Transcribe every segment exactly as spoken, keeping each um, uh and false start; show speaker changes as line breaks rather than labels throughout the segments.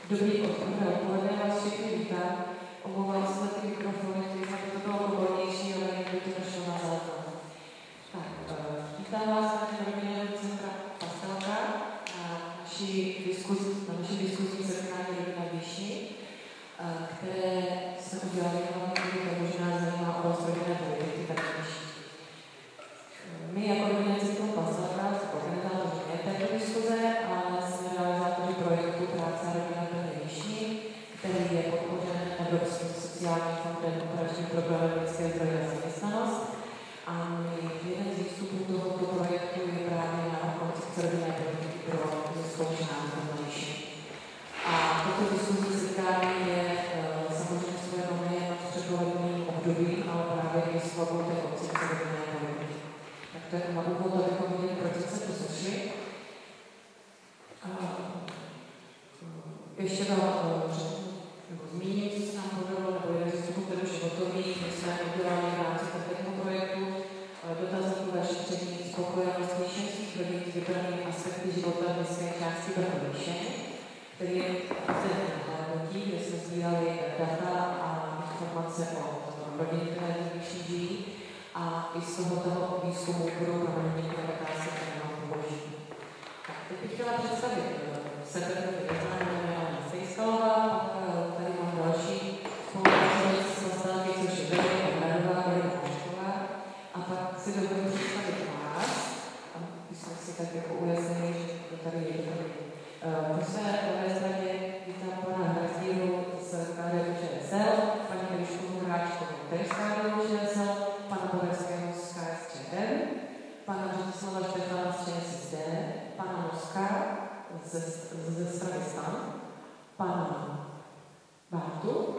Dobrý odpoledne, vás všechny vítám. Omlouvám se za ty mikrofony, které jsme to bylo povolnější, ale někdy to nešlo na záznam. Tak, vítám vás na Rodinného centra Pastelka na naší diskuzi, na naší diskuzní setkání Rodina Výšny, které jsme udělali hlavně, protože možná zajímá oblast rodinné politiky, tak než my jako Rodinné centrum Pastelka jsme organizátoři ne této diskuze, ale jsme realizátoři projektu Práce a rodina v Výšni, který je podpořen Evropským sociálním fondem operačním programem lidské zdroje a zaměstnanost. A jeden z výstupů tohoto projektu je právě na koncepci rodinné politiky pro městskou část v Výšni. A toto diskuzní setkání je uh, samozřejmě spojeno nejen s předvolebním obdobím, ale právě i s hlavou té koncepce rodinné politiky. Tak to je na úvod, abychom viděli, proč jsme to sešli. Ještě to nebo zmíním, co se nám povedlo, nebo jeden z toho, který už je hotový. My jsme udělali v rámci tohoto projektu dotazníkové šetření spokojenost výšenských rodin s vybranými aspekty života v městské části Brno Výšeň, který je nahlédnutí, kde jsme sbírali data a informace o rodině, které v Výšni žijí, a i z tohoto výzkumu budou provedeny některé otázky, které nám položí. Tak, teď bych chtěla představit sebe, který je Sejskalová, pak tady mám další spolupracující s Vlastánky, což je Veronika Hradová, Veronika Mašková, a pak si dovolím představit vás, a my jsme si tak jako ujasnili, že to tady je tady. Uh, se na mé straně vítám pana Hrazdíru z K D U Č S L, paní Elišku Hráčkovou též z K D U Č S L, pana Boreckého z K S Č M, pana Řadislava Štefana z Č S S D, pana Moska ze, ze strany STAN, pana Bartu,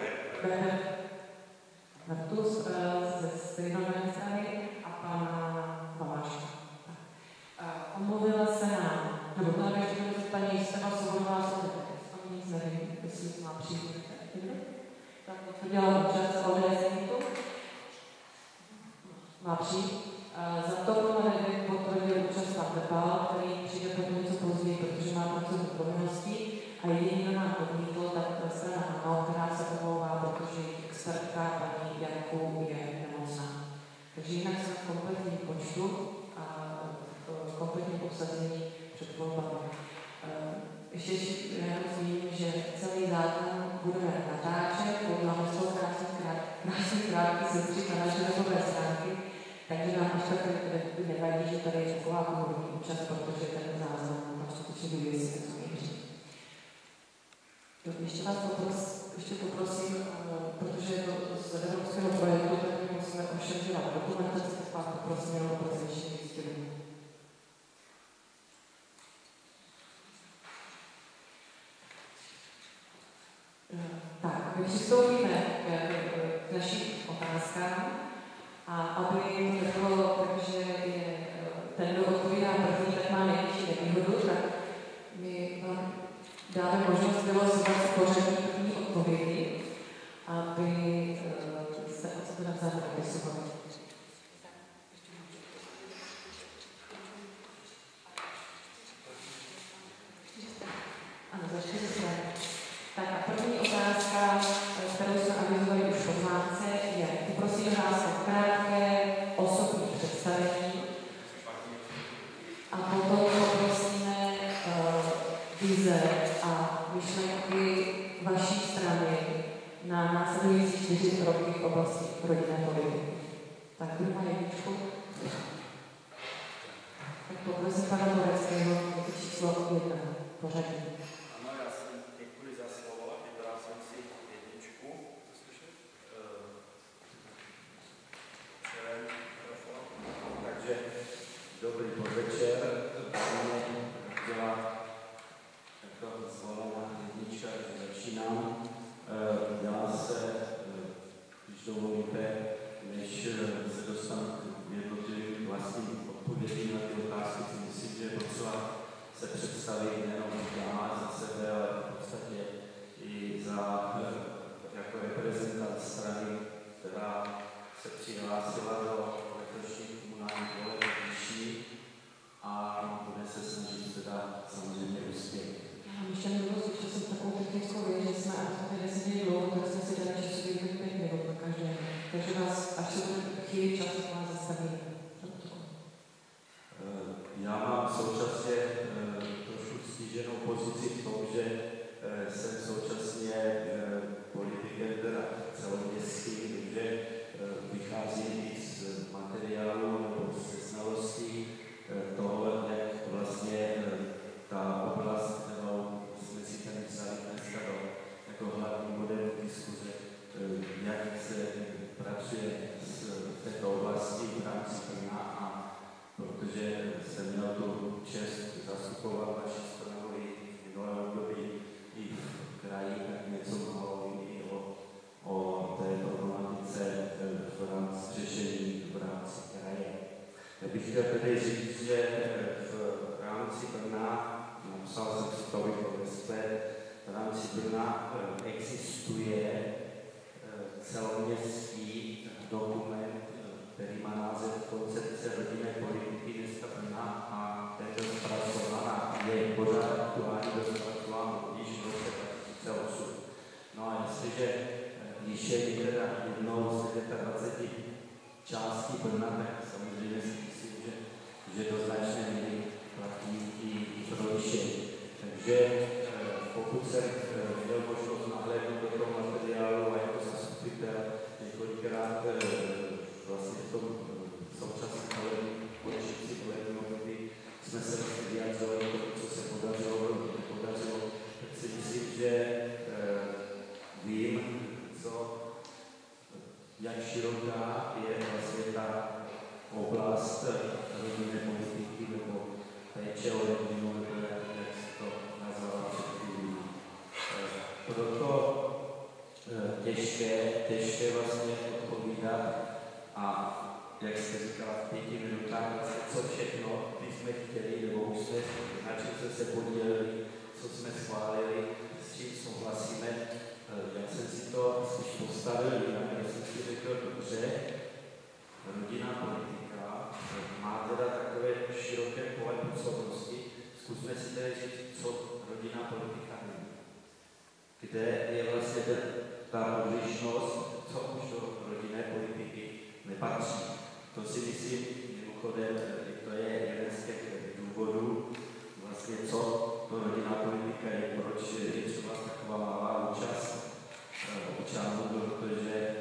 Bartu ze stejnojmenné strany a pana Baláška. Omluvila se nám, nebo byla ještě paní Steva Soborová, jsem nic nevím, jestli má přijít. Tak to dělá účast o D S to. Má přijít. Za to pana Redek potvrdil účast na Tepal, který přijde potom něco později, protože má pracovní povinnosti. A jediný, kdo nám odmítl, tak ta strana ANO, která se omlouvá, protože expertka paní Janku je nemocná. Takže jinak jsme v kompletním počtu a v kompletním obsazení před volbami. Ještě jenom zmíním, že celý zákon budeme natáčet, podíváme z toho krásný krátký sestřih na naše webové stránky, takže nám až tak nevadí, že tady je taková komunitní účast, protože ten záznam má skutečně důvěří, co měří. Ještě vás popros, ještě poprosím, protože je to z evropského projektu, tak my musíme ovšem dělat dokumentaci, tak vás poprosím jenom o prezentační výstění. Tak, my přistoupíme k našim otázkám a aby to nebylo tak, že je ten, kdo odpovídá první, tak má největší nevýhodu, tak my vám dáme možnost vylosovat pořadí první odpovědi, aby se od sebe navzájem opisovali. Ano, začne se strany. Tak a první otázka, kterou jsme avizovali už v pozvánce, je: poprosím vás o krátké osobní představení a potom poprosíme uh, vize a myšlenky vaší strany na následující čtyři roky v oblasti rodinné politiky. Tak kdo má jedničku? Tak poprosím pana Boreckého, jako číslo jedna pořadí.
Ano, já jsem děkuji za slovo, vybral jsem si jedničku. Takže dobrý podvečer. Chtěla takto zvolená jednička, začínám. Já se, když dovolíte, než se dostanu k jednotlivým vlastním odpovědím na ty otázky, si myslím, že je potřeba se představit nejenom já za sebe, ale v podstatě i za, jako reprezentant strany, která se přihlásila do letošních komunálních voleb v Výši a bude se snažit teda samozřejmě uspět.
Já mám ještě nebylo, že jsem takovou technickou
současně trošku stíženou pozici v tom, že jsem současně politikem teda celoměstským, takže vycházím i z materiálu nebo ze znalostí toho, jak vlastně ta oblast, kterou jsme si tady vzali dneska jako hlavní model diskuze, jak se pracuje v této oblasti v rámci Brna, a protože jsem měl tu čest zastupovat naši stranu i v minulém období i v kraji, tak něco mohlo i o, o té problematice v rámci řešení v rámci kraje. Já bych chtěl tedy říct, že v rámci Brna, napsal jsem si to v rámci Brna existuje celoměstský dokument, který má název Koncepce rodinné politiky města Brna, a ten byl zpracován, je pořád aktuální, byl zpracován již v roce dva tisíce osm. No a jestliže již je teda jednou z dvaceti částí Brna, tak samozřejmě si myslím, že, že do značné míry platí i pro vyšší. Takže pokud jsem měl možnost nahlédnout do toho materiálu a jako zastupitel několikrát vlastně v tom současném počítací volební období jsme se vlastně vyjádřili to, co se podařilo, nepodařilo, tak si myslím, že vím, co, jak široká je vlastně ta oblast rodinné politiky nebo péče o rodinu, nebo jak se to nazvala před chvílí. Proto těžké, těžké vlastně odpovídat a jak jste říkala v pěti minutách, vlastně co všechno my jsme chtěli, nebo už jsme, na čem jsme se podíleli, co jsme schválili, s čím souhlasíme. Já jsem si to spíš postavil jinak, já jsem si řekl, dobře, rodinná politika má teda takové široké pole působnosti. Zkusme si tedy říct, co rodinná politika není. Kde je vlastně ta odlišnost, co už do rodinné politiky nepatří. To si myslím, mimochodem, to je jeden z těch důvodů, vlastně co to rodinná politika je, proč je třeba taková malá účast občanů, protože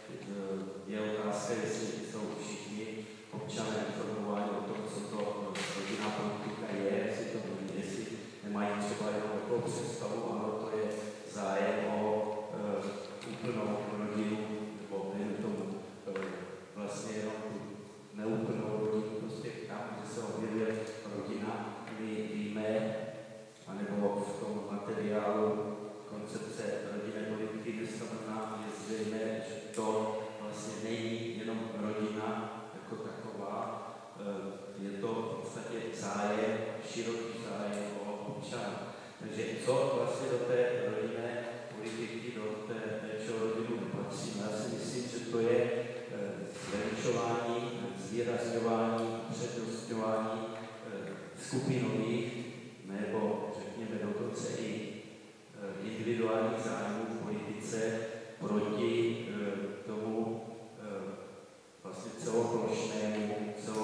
je otázka, jestli jsou všichni občané informováni o tom, co to rodinná politika je, jestli to jestli nemají třeba jenom takovou představu, ano, to je zájem o uh, úplnou rodinu, nebo nejen tomu uh, vlastně jenom tu neúplnou rodinu, prostě tam, kde se objevuje rodina, my víme, anebo v tom materiálu koncepce rodinné politiky města Brna je zřejmé, že to vlastně není jenom rodina jako taková, je to v podstatě zájem, široký zájem o občana. Takže co vlastně do té rodinné politiky, do té péče o rodinu nepatří? Já si myslím, že to je zveličování, zvýrazňování, přednostňování skupinových nebo řekněme dokonce i individuálních zájmů v politice proti tomu vlastně celoplošnému,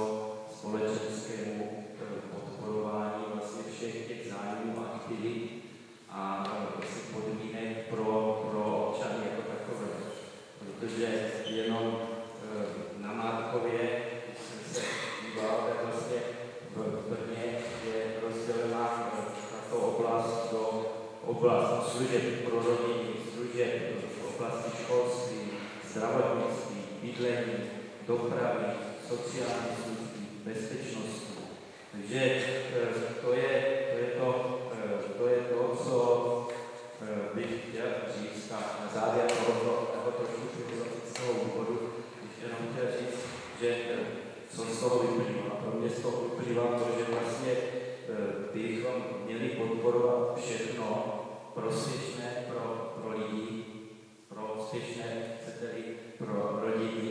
celospolečenskému podporování vlastně všech těch zájmů, aktivit a vlastně podmínek pro, pro občany jako takové. Protože jenom na Márkově, když jsem se díval, tak vlastně v Brně je rozdělená tato oblast do oblast služeb pro rodiny, služeb v oblasti školství, zdravotnictví, bydlení, dopravy, sociální služby, bezpečnosti. Takže to je to, je to, to, je to co bych chtěl říct a na závěr tohoto trošku filozofického úvodu bych jenom chtěl říct, že co z toho vyplývá. Pro mě z toho vyplývá to, že vlastně bychom měli podporovat všechno prospěšné pro, pro lidi, prospěšné, chcete-li, pro rodiny,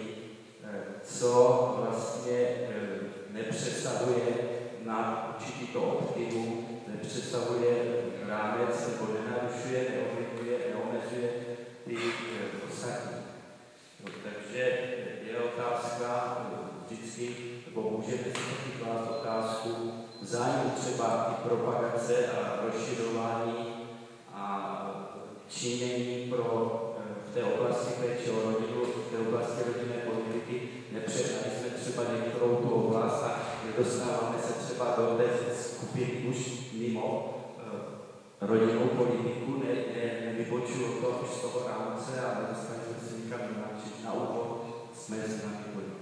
co vlastně nepřesahuje na určitý to optimum, nepřesahuje rámec nebo nenarušuje, neovlivňuje, neomezuje ty ostatní. No, takže je otázka vždycky, nebo můžeme si taky klást otázku vzájemně třeba i propagace a rozšiřování a činění pro v té oblasti péče o rodinu, v té oblasti rodinné politiky. Nepřehnali jsme třeba některou tu oblast a nedostáváme se třeba do té skupiny už mimo uh, rodinnou politiku, ne, ne, nevybočuju to už z toho rámce a nedostali jsme se nikam jinak, čiž na úvod jsme s námi politiku.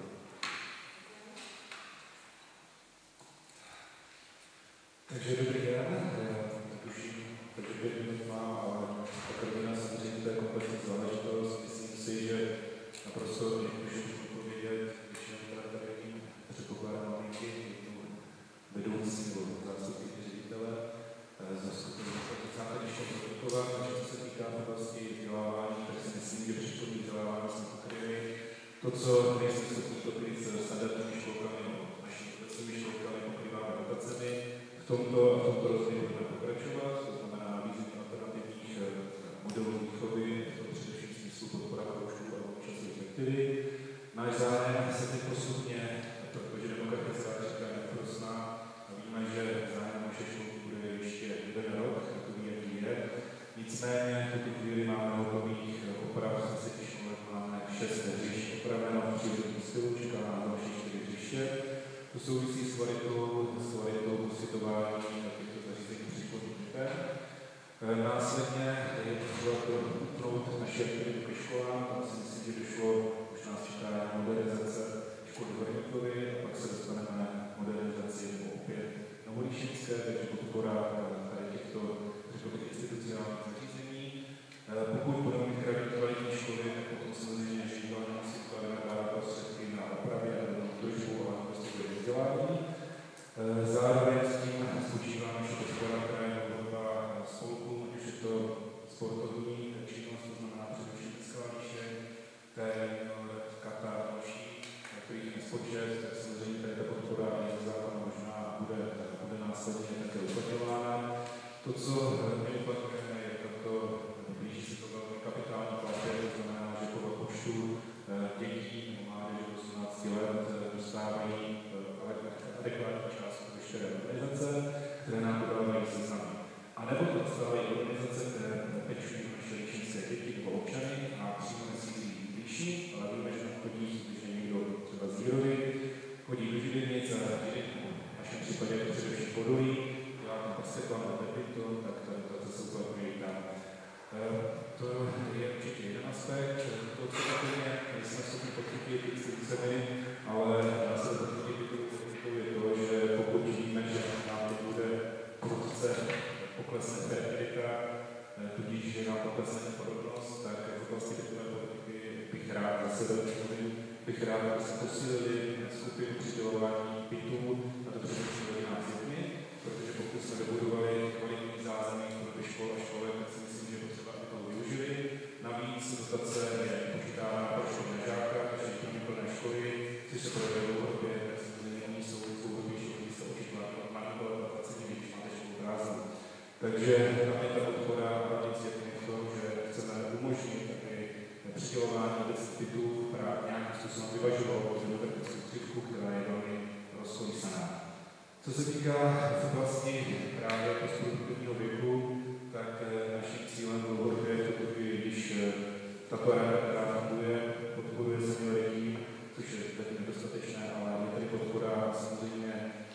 Takže dobrý den, tuším, takže pět minut mám, ale tak rodina samozřejmě to je komplexní záležitost. Myslím si, že naprosto nemůžu odpovědět, když jenom teda tady vidím, předpokládám maminky, vedoucí nebo zástupky ředitele, zastupy základní školy produkovat. Takže co se týká oblasti vzdělávání, tak si myslím, že předškolní vzdělávání jsme pokryli. To, co nejsme schopni pokryt s standardními školkami, našimi obecnými školkami, pokrýváme dotacemi. V tomto, v tomto rozměru budeme pokračovat, to znamená nabízení alternativních modelů výchovy, to především v smyslu podpora kroužků a časových aktivit. Náš zájem se teď postupně, protože demokratická říká neprosná, a víme, že zájem naše školky bude ještě jeden rok, takový jaký je. Nicméně v tuto chvíli máme hotových oprav z deseti školek, máme šest hřišť opraveno v přírodním stylu, čeká na další čtyři hřiště. To souvisí s kvalitou, s kvalitou poskytování těchto zařízení příchodních dětem. Následně je potřeba utnout naše aktivity ke školám, tam si myslím, že došlo, už nás čeká modernizace školy v Horníkovi, a pak se dostaneme na modernizaci nebo opět Novolíšinské, takže podpora tady těchto institucionálních zařízení. Pokud budeme mít kvalitní školy, tak potom samozřejmě ředitelé musí vkládat dále prostředky na opravy a na údržbu a prostě vzdělání. Zároveň s tím spočívá naše podpora, která je dlouhodobá spolkům, ať už je to sportovní činnost, to znamená především skláníšek, trénink, kata a další, kterých je spočet, tak samozřejmě tady ta podpora je zákona možná bude, bude následně také uplatňována. To, co neuplatňujeme, je tato, blíží se to velmi kapitální platě, to znamená, že podle počtu dětí nebo mládeže do osmnácti let dostávají adekvátní částku veškeré organizace, které nám podávají seznamy. A nebo to dostávají organizace, které pečují naše líšinské děti nebo občany a přímo nesízí blížší, ale víme, že tam chodí, když je někdo třeba z výroby, chodí do Židenic a v našem případě to především Podolí, dělá tam Pasteklan a Tepito, tak ta dotace se uplatňuje i tam. To je určitě jeden aspekt. To, co úplně nejsme schopni podchytit institucemi, ale dá se to podchytit je to, že pokud víme, že nám to bude prudce poklesne fertilita, tudíž, že nám poklesne porodnost, tak v oblasti bytové politiky bych rád zase velmi bych rád, aby se posílili skupinu přidělování bytů na to především rodinám s dětmi, protože pokud jsme dobudovali kvalitní zázemí pro ty škol a školy, tak si myslím, že potřeba, aby to využili. Navíc dotace je počítána pro školné žáka, takže když máme plné školy, což se projevuje dlouhodobě, tak samozřejmě oni jsou dlouhodobější, oni se očitla manipulovat placení, když máte školu prázdnou. Takže tam je ta podpora hlavně s dětmi v tom, že chceme umožnit taky přidělování obecných bytů právě nějakým způsobem vyvažovat demokratickou křivku, která je velmi rozkolísaná. Co se týká v oblasti právě postproduktivního věku, tak naším cílem dlouhodobě je v tuto chvíli, když tato rada, která funguje, podporuje seniory tím, což je taky nedostatečné, ale je tady podpora samozřejmě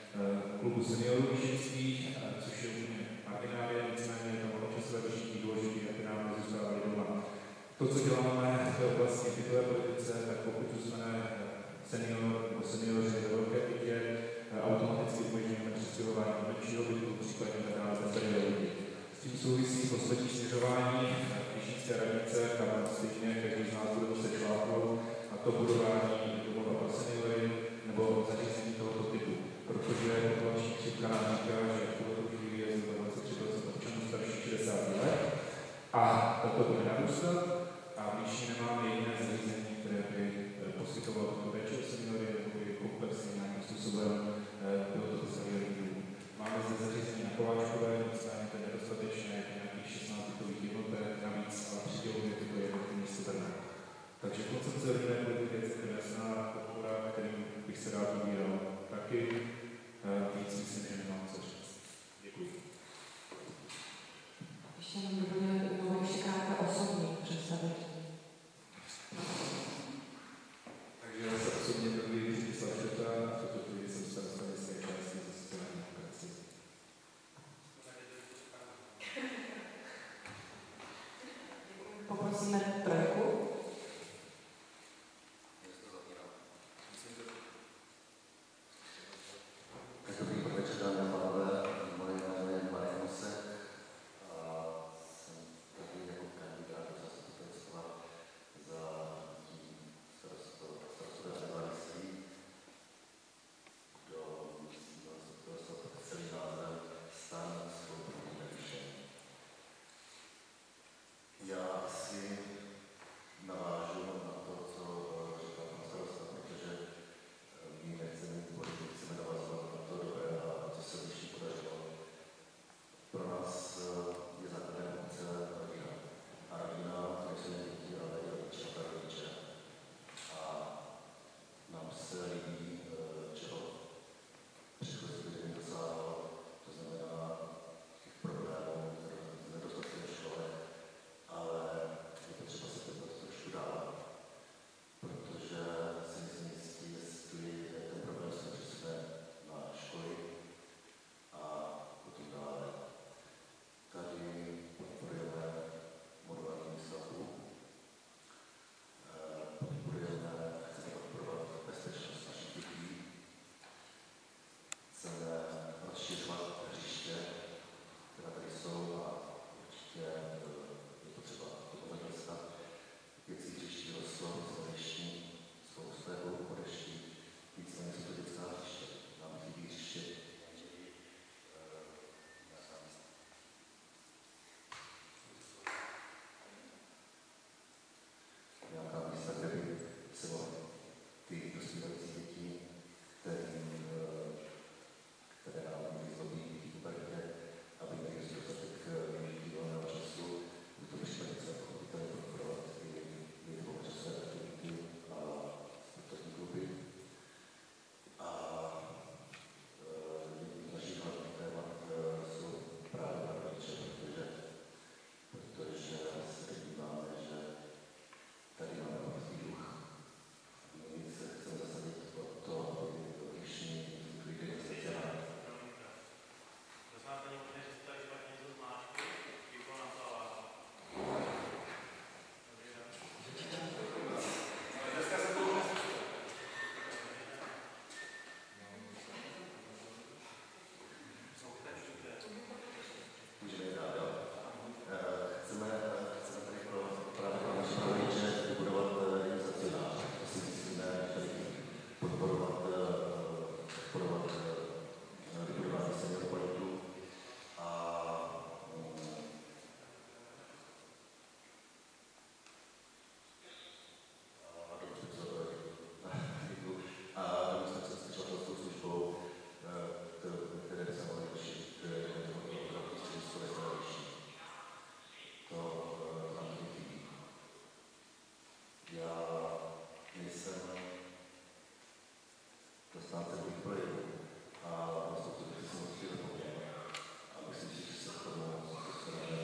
klubu seniorů líšinských, což je úplně marginálie, nicméně tam časové držití důležitý, aby nám nezůstávali doma. To, co děláme v oblasti bytové politice, tak pokud zůstane senior nebo seniori ve velké bytě, automaticky umožňujeme přestěhování do menšího bytu, případně dále do starého lidi. S tím souvisí poslední směřování Líšinské radnice, tam stejně každý z nás bude muset šlápnout, a to budování domova pro seniory nebo zařízení tohoto typu. Protože populační křivka nám říká, že v tuto chvíli je zhruba dvacet tři procent občanů starších šedesát let a tato bude narůstat a v Líši nemáme jediné zařízení, které by poskytovalo tuto péči o seniory nebo by komplexně nějakým způsobem bylo to seniory. Máme zde zařízení na Kováčkové, nicméně to je nedostatečné, nějakých šestnáct bytových jednotek, navíc ale přiděluje tyto jednotky místo Brna. Takže koncepce rodinné politiky je celkem jasná, podpora, kterým bych se rád ubíral taky. Víc myslím, že nemám co říct.
poprosíme trojku.
Dobrý podvečer, dámy a pánové. Moje jméno je Marek Nosek a jsem tady jako kandidát do zastupitelstva za starostové nezávislí do místního zastupitelstva pod celý název Stan svobodný navýšení. Já si navážu na to, co říkal pan starosta, protože my nechceme mít politiku, chceme navazovat na to dobré a co se ještě podařilo. Pro nás je základem obce rodina. A rodina, to jsou jen děti, ale i rodiče a rodiče. A nám se líbí, čeho předchozí lidem dosáhlo, to znamená těch problémů, nedostatky ve škole, ale je potřeba se podívat trošku dál, protože si myslím jistý, jestli ten problém se přesune na školy a potom dále. Tady podporujeme modulární výstavbu, podporujeme, chceme podporovat bezpečnost našich dětí, chceme rozšiřovat hřiště, která tady jsou a určitě je potřeba to dostat. Věcí hřiští rostlo, slunečný, spoustu jako podešti, víceméně jsou to dětská hřiště. Nám chybí hřiště. Nějaká místa, kde by se mohly ty dospívající děti, kterým, které nám vyzlobí v pubertě, aby měli dostatek využití volného času, v tom případě se pochopitelně podporovat i jejich volnočasové aktivity a sportovní kluby. A jedním z našich hlavních témat jsou právě na rodiče, protože, protože se díváme, že tady máme obrovský duch. My se chceme zasadit o to, aby všichni lidé sociální.
Prosím vás, paní možná, že jste tady špatně něco zmáčkli, výkon na to ale. Dneska se to už
Můžeme jít dál, jo? Chceme, chceme tady pro, právě pro naše rodiče vybudovat jeden stacionář. To si myslíme, že tady podporovat, podporovat vybudování senior projektu a a jsme se slyšatelskou službou, které by se mohly řešit to nám chybí. Já nejsem zastánce nových projektů a vlastně to bych si moc chtěl povědět. A myslím si, že se k tomu dostaneme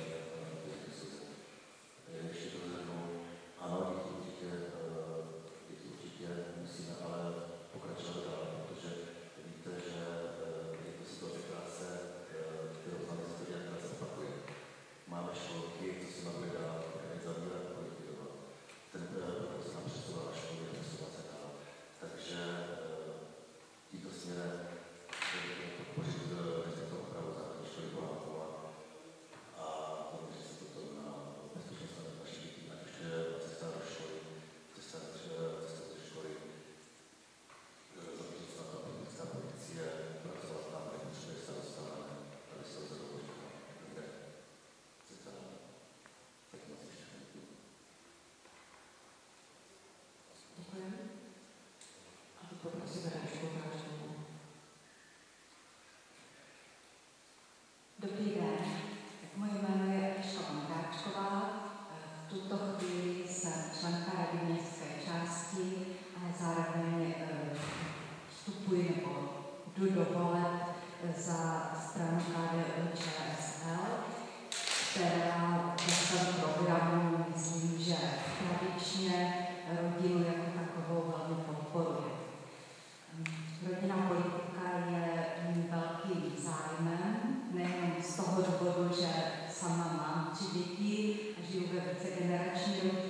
ještě to zhrnu. Ano, děti určitě, děti určitě musíme ale pokračovat dál, protože víte, že je to situace, která se, kterou známe z toho, která se opakuje. Máme školky, co se nám bude dál organizovat a politikovat. Ten program se nám přesouvá na školy, přesouvá se dál. Takže tímto směrem budeme podpořit respektovou opravu základní školy Polánkova a zaměřit se potom na bezpečnost našich dětí, ať už cesta do školy, cesta do školy, zaměřit se na to, aby městská policie pracovala tam, kde potřebuje starosta, aby se rozhodlo, kde cesta tak moc ještě děkuji.
Děkujeme. A teď poprosíme další otázku.
Dobrý den, moje jméno je Eliška Vondráčková. V tuto chvíli jsem členka Rady městské části, ale zároveň vstupuji nebo jdu do voleb za stranu K D U Č S L, která ve svém programu myslím, že tradičně rodinu jako takovou velmi podporuje. Rodinná politika je mým velkým zájmem, nejen z toho důvodu, že sama mám tři děti a žiju ve vícegenerační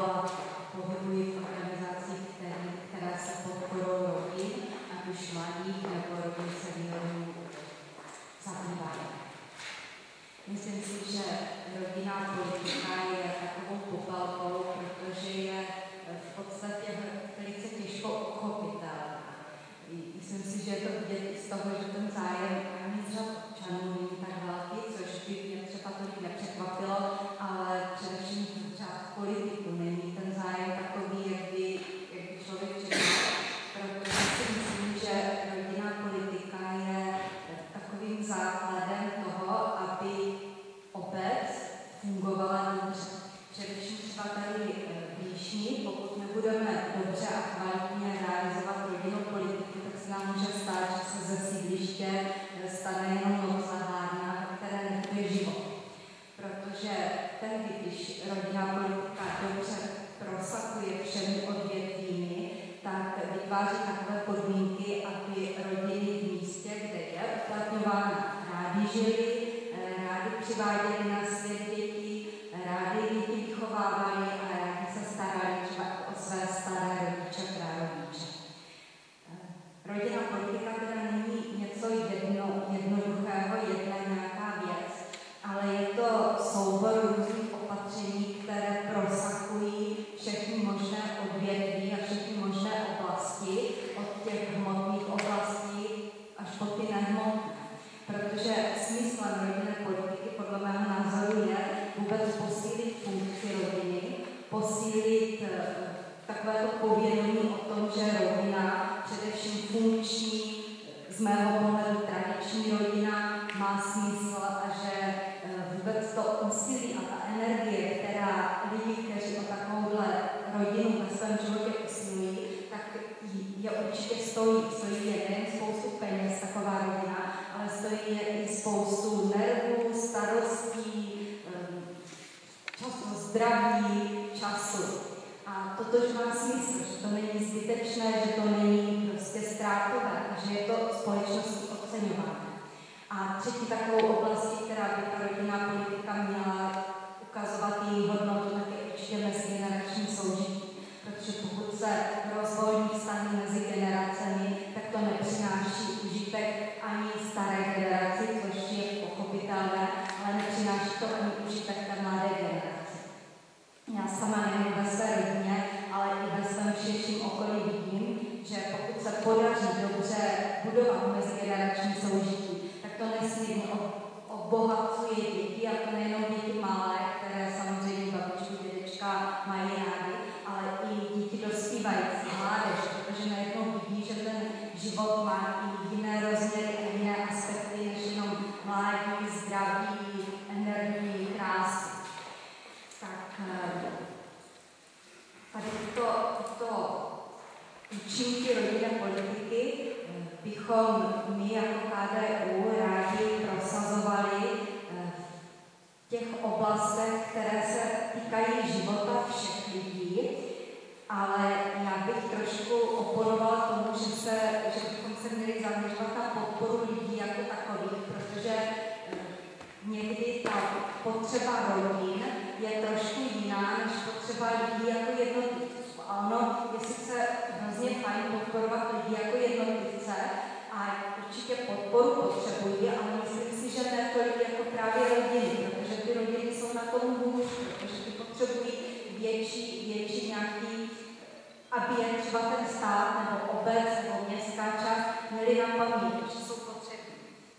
a pohybuji v organizacích, které, které se podporují rodin, ať už mladých nebo rodin seniorů zabývají. Myslím si, že rodinná politika je takovou popelkou, protože je v podstatě velice těžko uchopitelná. Myslím si, že je to vidět i z toho, že ten zájem ani z řad občanů není tak velký, což by mě třeba tolik nepřekvapilo, ale především z řad politiků není ten zájem takový, jak by, jak by člověk čekal. Protože si myslím, že rodinná politika je takovým základem toho, aby obec fungovala dobře. Především třeba tady v Líšni, pokud nebudeme dobře a kvalitně realizovat rodinnou politiku, tak se nám může stát, že se ze sídliště stane jenom novozahádna, ve které nebude život. Protože tehdy, když rodinná politika dobře prosakuje všemi odvětvími, tak vytváří takové podmínky, aby rodiny v místě, kde je uplatňována, rádi žili, rádi přiváděli na svět děti, rádi děti vychovávali a rádi se starali třeba o své staré rodiče, prarodiče. Rodinná politika teda není něco jedno, jednoduchého, jedna nějaká věc, ale je to soubor různých opatření, které prosakují všechny možné odvětví a všechny možné oblasti, od těch hmotných oblastí až po ty nehmotné. Protože smyslem rodinné politiky podle mého názoru je vůbec posílit funkci rodiny, posílit uh, takovéto povědomí o tom, že rodina, především funkční, z mého pohledu tradiční rodina, má smysl a že uh, vůbec to úsilí a ta energie, která lidi, kteří o takovouhle rodinu ve svém životě usilují, tak je určitě stojí. Stojí je nejen spoustu peněz taková rodina, ale stojí je i spoustu nervů, starostí, času, zdraví, času. A totož má smysl, že to není zbytečné, že to není prostě ztrátové a že je to společností oceňováno. A třetí takovou oblastí, která by ta rodinná politika měla ukazovat její hodnotu, tak je určitě mezigenerační soužití. Protože pokud se rozvolní vztahy mezi generacemi, tak to nepřináší užitek ani staré generaci, což je pochopitelné, ale nepřináší to ani užitek té mladé generaci. Já sama nejen ve své rodině, ale i ve svém širším okolí vidím, že pokud se podaří dobře budovat mezigenerační soužití, tak to nesmírně obohacuje děti, a to nejenom děti malé, které samozřejmě babičky, dědečka mají rádi, ale i děti dospívající, mládež, protože najednou vidí, že ten život má i jiné rozměry a jiné aspekty, než jenom mládí, zdraví, energii, krásu. Tak tady to, to účinky rodinné politiky bychom my jako K D U rádi prosazovali v těch oblastech, které se týkají života všech lidí, ale já bych trošku oponovala tomu, že, se, že bychom se měli zaměřovat na podporu lidí jako takových, protože někdy ta potřeba rodin je trošku jiná než potřeba lidí jako jednotlivců. A ono je sice hrozně fajn podporovat lidi jako jednotlivce a určitě podporu potřebují, ale myslím si, že ne tolik jako právě rodiny, protože ty rodiny jsou na tom hůř, protože ty potřebují větší, větší nějaký, aby je třeba ten stát nebo obec nebo městská část měli na paměti, že jsou potřební.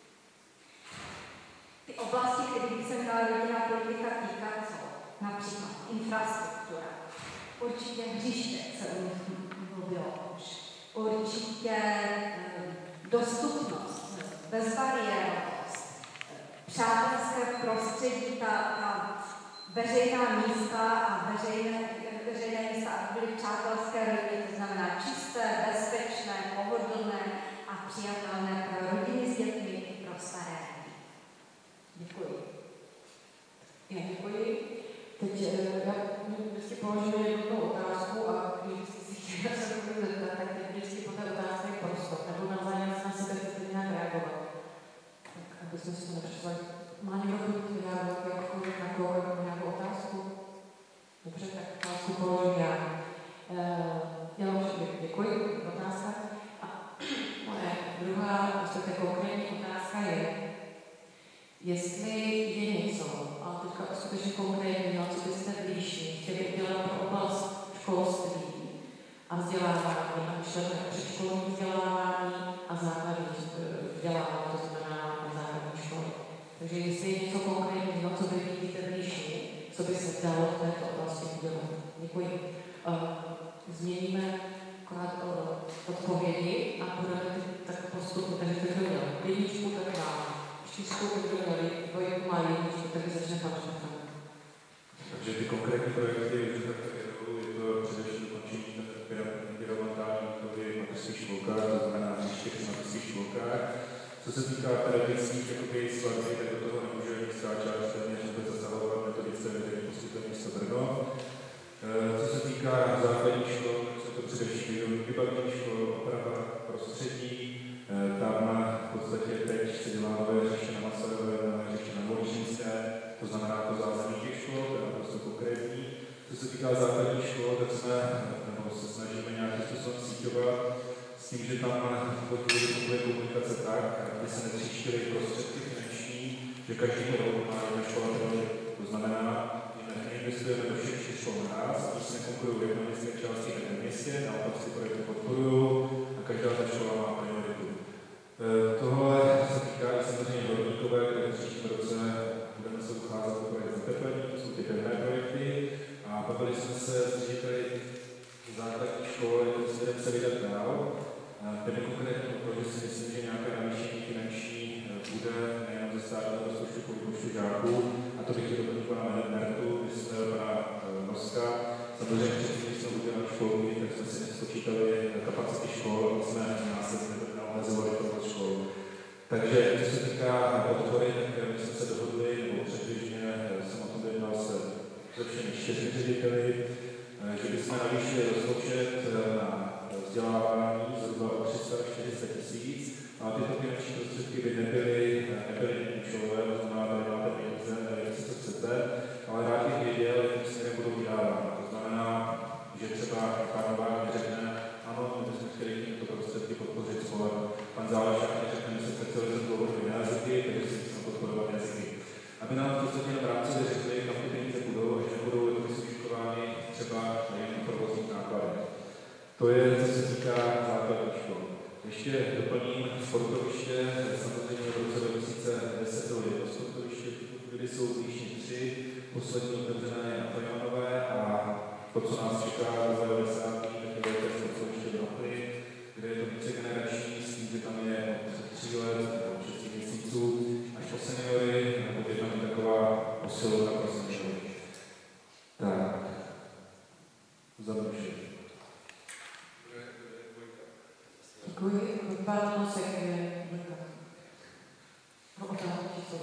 Ty oblasti, které by se měla rodinná politika týkat, jsou například infrastruktura, určitě hřiště, se o nich mluvilo už, určitě dostupnost, bezbariérovost, přátelské prostředí, ta, ta veřejná místa a veřejné, veřejné místa, aby byly přátelské rodiny, to znamená čisté, bezpečné, pohodlné a přijatelné pro rodiny s dětmi i pro staré. Děkuji.
Já děkuji. Teď já vždycky položím jednu otázku a když si chtěla se to zeptat, tak teď vždycky po té otázce je prostor, nebo navzájem na sebe chcete nějak reagovat. Tak, aby jsme si to nepřišli. Má někdo chuť reagovat jakkoliv na koho nějakou otázku? Dobře, tak otázku položím. školňák. Já vám děkuji, otázka. A moje druhá, prostě konkrétní otázka je, jestli je něco, ale teďka skutečně konkrétního, co byste blížší chtěli dělat pro oblast školství a vzdělávání, a myšlete předškolní vzdělávání a základní vzdělávání, to znamená na základní školy. Takže jestli je něco konkrétního, co vy vidíte blížší, co by se dalo v této oblasti udělat. Děkuji. Změníme akorát odpovědi a budeme tak postupně, takže to kdo měl jedničku, tak má čtyřku, kdo měl dvojku, má jedničku, tak začne pan Štefan.
Takže ty konkrétní projekty, je to především dokončení environmentální výchovy v mateřských školkách, to znamená v těch mateřských školkách. Co se týká pedagogických skladby, tak do toho nemůže městská část téměř vůbec zasahovat metodice, které poskytuje město Brno. Co se týká základních škol, jsou to především vybavení škol, oprava prostředí. Tam v podstatě teď se dělá nové řeště na Masarové, nové řeště na Moličínské, to znamená to zázemí těch škol, to je naprosto konkrétní. Co se týká základních škol, tak jsme, nebo se snažíme nějakým způsobem síťovat s tím, že tam funguje komunikace tak, aby se netříštily prostředky finanční, že každý rok má jedna škola priority. To znamená, investujeme do všech čtyř škol naraz, a když se nekonkurují v jedné městské části v jednom městě, naopak si projekty podporují a každá ta škola má prioritu. Tohle se týká i samozřejmě Horníkové, kde v příštím roce budeme se ucházet o projekt zateplení, to jsou ty pevné projekty, a bavili jsme se s řediteli základní školy, jakým směrem se vydat dál. Tedy konkrétně to, že si myslím, že nějaké navýšení finanční bude nejen ze státního rozpočtu po výpočtu žáků, a to bych chtěl doplnit pana Mertu, vysvětlil pana Noska. Samozřejmě, že když jsme udělali školky, tak jsme si nespočítali kapacity škol, a jsme následně naomezovali provoz škol. Takže co se týká podpory, tak my jsme se dohodli, nebo předběžně jsem o tom jednal se všemi čtyřmi řediteli, že bychom navýšili rozpočet na vzdělávání zhruba o tři sta čtyři sta tisíc, a tyto finanční prostředky by nebyly, nebyly účelové, to znamená, tady máte peníze, jak si to chcete, ale rád bych věděl, jakým směrem budou vydávány. To znamená, že třeba plánování řekne, ano, my bychom chtěli tímto prostředky podpořit spolu. Pan Závašák řekne, že se specializuje dlouhodobě na jazyky, takže si chceme podporovat jazyky. Aby nám v podstatě v rámci řekli, kam ty peníze budou, a že nebudou vysokoškolány třeba nejen na provozních nákladech. To je, co se týká základních škol. Ještě doplním sportoviště, samozřejmě v roce dva tisíce deset bylo jedno sportoviště, kdy jsou zvýšení tři, poslední otevřené je na Tojanové, a to, co nás čeká v devadesátých, tak je velké sportoviště v Nopli, kde je to vícegenerační, s tím, že tam je od tří let nebo šesti měsíců až po seniory, nebo je tam taková posilovna pro seniory. Tak, završím.
Děkuji. Pan Nosek je Vlka. Pro otázku číslo.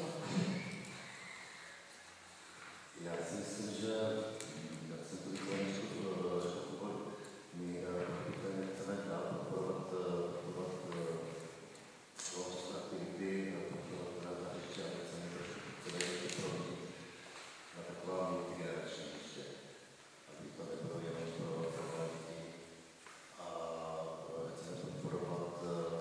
Já si myslím, že jak jsem to říkal, řekl, my chceme dál podporovat společnost aktivity, podporovat na hřiště, ale chceme trošku ještě proměnit na taková multigenerační hřiště, aby to nebylo jenom pro lidi. A chceme podporovat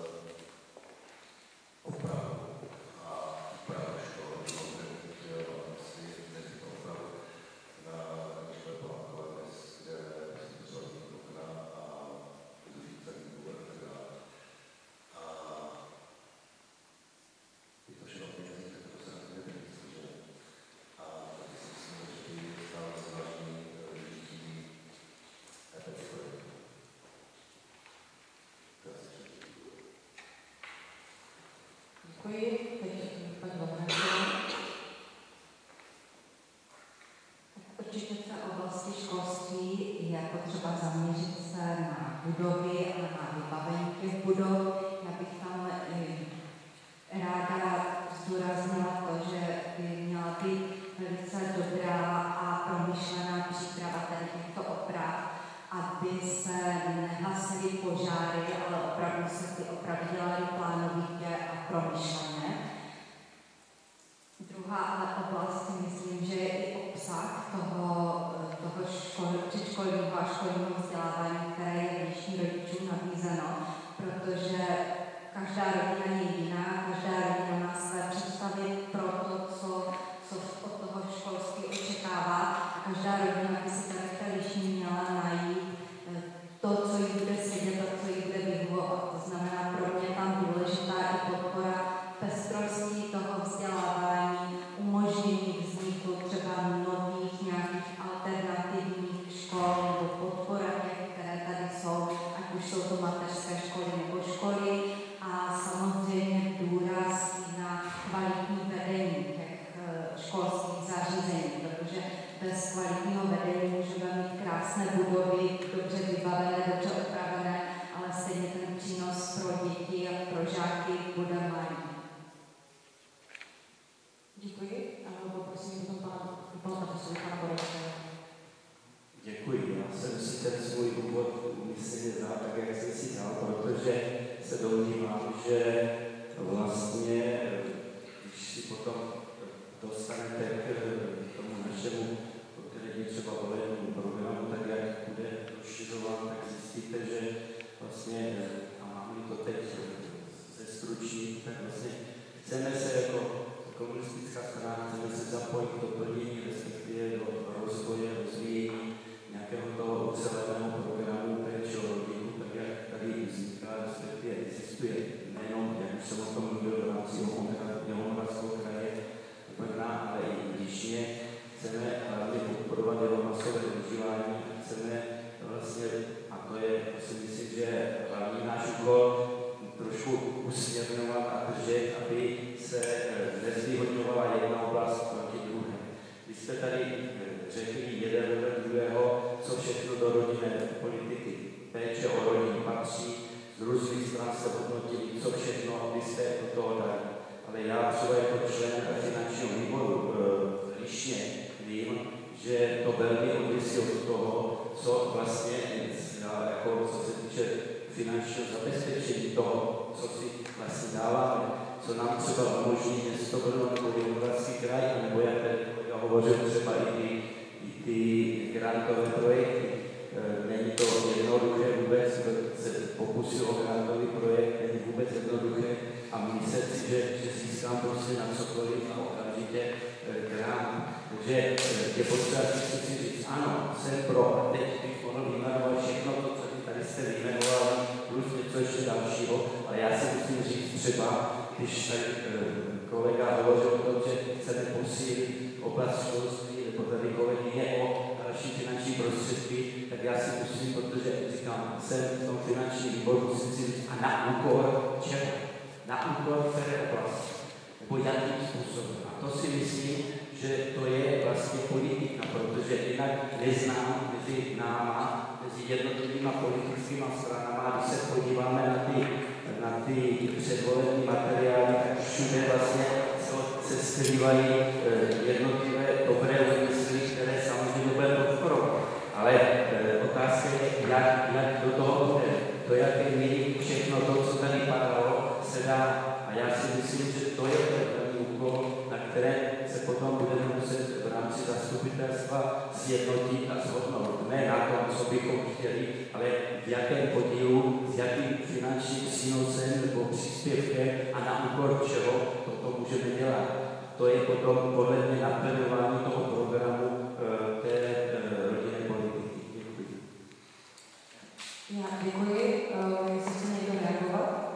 opravu a úpravu škol, konkrétně si nezbytnou opravu na škole Polánkové dnes, kde jsou zrovna okna a využít celý důvod a tak dále. A je to všechno penězí, tak to se na to nepenízí, že? A taky si myslím, že by stále zvážení využití E P C projektu.
Děkuji. Teď paní Vlhánková.
Určitě v té oblasti školství je potřeba zaměřit se na budovy a na vybavení těch budov. Já bych tam ráda zdůraznila to, že by měla být velice dobrá a promyšlená příprava tady těchto oprav, aby se nehasily požáry, ale opravdu se ty opravy dělaly plánovitě a promyšleně. Druhá ale oblast, myslím, že je i obsah toho, toho školství. škol, předškolního a školního vzdělávání, které je dnešním rodičům nabízeno, protože každá rodina je jiná, každá rodina má své představy pro to, co, co od toho školství očekává a každá rodina by si tady v té lišní měla najít to, co jí bude sedět a co jí bude vyhovovat. To znamená, pro mě tam důležitá i podpora pestrosti toho vzdělávání, umožnění vzniku třeba nových nějakých alternativních škol nebo podpora těch, které tady jsou, ať už jsou to mateřské školy nebo školy a samozřejmě důraz na kvalitní vedení těch školských zařízení, protože bez kvalitního vedení můžeme mít krásné budovy, dobře vybavené, dobře opravené, ale stejně ten přínos pro děti a pro žáky bude malý.
Děkuji a poprosím potom pana, pana poslu, pana Borovského.
Děkuji. Já jsem si ten svůj úvod umyslně vzal tak, jak jsem si vzal, protože se domnívám, že vlastně, když si potom dostanete k tomu našemu konkrétně třeba volebnímu programu, tak jak bude rozšiřován, tak zjistíte, že vlastně, a mám to teď zestručnit, tak vlastně chceme se jako komunistická strana, chceme se zapojit do plnění, respektive do rozvoje, rozvíjení nějakého toho uceleného programu péče o rodinu, tak jak tady vzniká, respektive existuje nejenom, jak už jsem o tom mluvil v rámci Jihomoravského kraje, Brna, ale i Líšně. Chceme hlavně podporovat masové užívání, chceme vlastně, a to je, to si myslím, že hlavní náš úkol, trošku usměrňovat a držet, aby se nezvýhodňovala jedna oblast proti druhé. Vy jste tady řekli jeden vedle druhého, co všechno do rodinné politiky, péče o rodinu patří, z různých stran se hodnotili, co všechno byste do toho dali. Ale já třeba jako člen finančního výboru v Líšně vím, že to velmi odvisí od toho, co vlastně, jako, co se týče finančního zabezpečení toho, co si vlastně dáváme, co nám třeba umožní město Brno nebo Jihomoravský kraj, nebo jak tady kolega hovořil, třeba i ty, i ty grantové projekty. Není to jednoduché vůbec, se pokusil o grantový projekt, není vůbec jednoduché a myslet si, že, že získám prostě na cokoliv a okamžitě grant. Takže je potřeba si říct, ano, jsem pro, a teď bych mohl vyjmenovat všechno to, co tady jste vyjmenovali, plus něco ještě dalšího, ale já si musím říct třeba, když tady kolega hovořil o tom, že chceme posílit oblast školství, nebo tady kolegyně o další finanční prostředky, tak já si musím, protože říkám, jsem v tom finančním výboru, musím si říct, a na úkor čeho? Na úkor které oblasti? Nebo jakým způsobem? A to si myslím, že to je vlastně politika, protože jinak neznám mezi náma, mezi jednotlivými politickými stranami, když se podíváme na ty, na ty předvolební materiály, tak všude vlastně se skrývají jednotlivé dobré úmysly, které samozřejmě bude podporovat. Ale otázka je, jak, jak do toho bude, do jaké míry všechno to, co tady padalo, se dá. A já si myslím, že to je ten úkol, na které se potom budeme muset v rámci zastupitelstva sjednotit a shodnout. Ne na tom, co bychom chtěli, ale v jakém podílu, s jakým finančním přínosem nebo příspěvkem a na úkor čeho toto můžeme dělat. To je potom podle mě naplňování toho programu té rodinné politiky. Děkuji.
Já děkuji. Jestli chce někdo reagovat?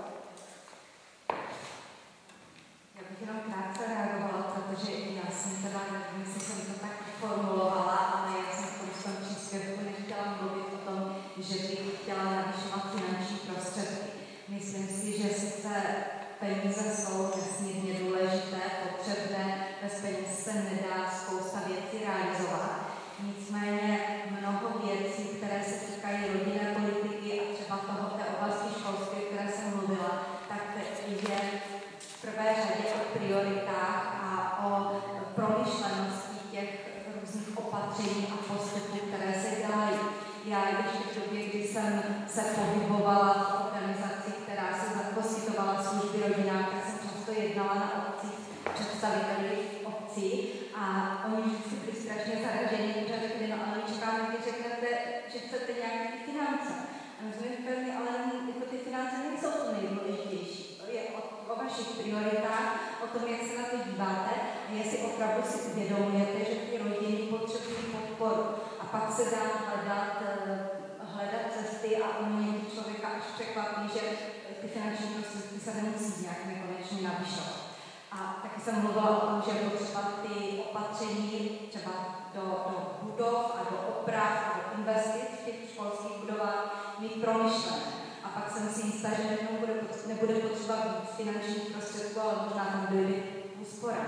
Já bych jenom krátce reagovala, protože já jsem teda, nevím, jestli jsem to tak formulovala, ale já jsem v tom svém příspěvku nechtěla mluvit o tom, že bych chtěla navyšovat finanční prostředky. Myslím si, že sice peníze jsou nesmírně důležité, potřebné, bez peněz se nedá spousta věcí realizovat. Nicméně mnoho věcí, které se týkají rodinné politiky a třeba toho té oblasti školství, o které jsem mluvila, tak je v prvé řadě o prioritách a o promyšlenosti těch různých opatření a postupů, které se dělají. Já ještě v době, kdy jsem se pohybovala v organizaci, která se poskytovala služby rodinám, tak jsem často jednala na obcích, představiteli obcí a oni vždycky byli strašně zaražení, protože řekli, no ale my čekáme, když řeknete, že chcete nějaké finance. A my jsme říkali, ale jako ty finance nejsou to nejdůležitější. To je o, o vašich prioritách, o tom, jak se na to díváte a jestli opravdu si uvědomujete, že ty rodiny potřebují podporu. A pak se dá hledat, hledat cesty a ono někdy člověka až překvapí, že ty finanční prostředky se nemusí nějak nekonečně navyšovat. A taky jsem mluvila o tom, že je potřeba ty opatření třeba do, do budov a do oprav a do investic v těch školských budovách mít promyšlené. A pak jsem si jistá, že nebude, nebude potřeba víc finančních prostředků, ale možná tam dojde k úsporám.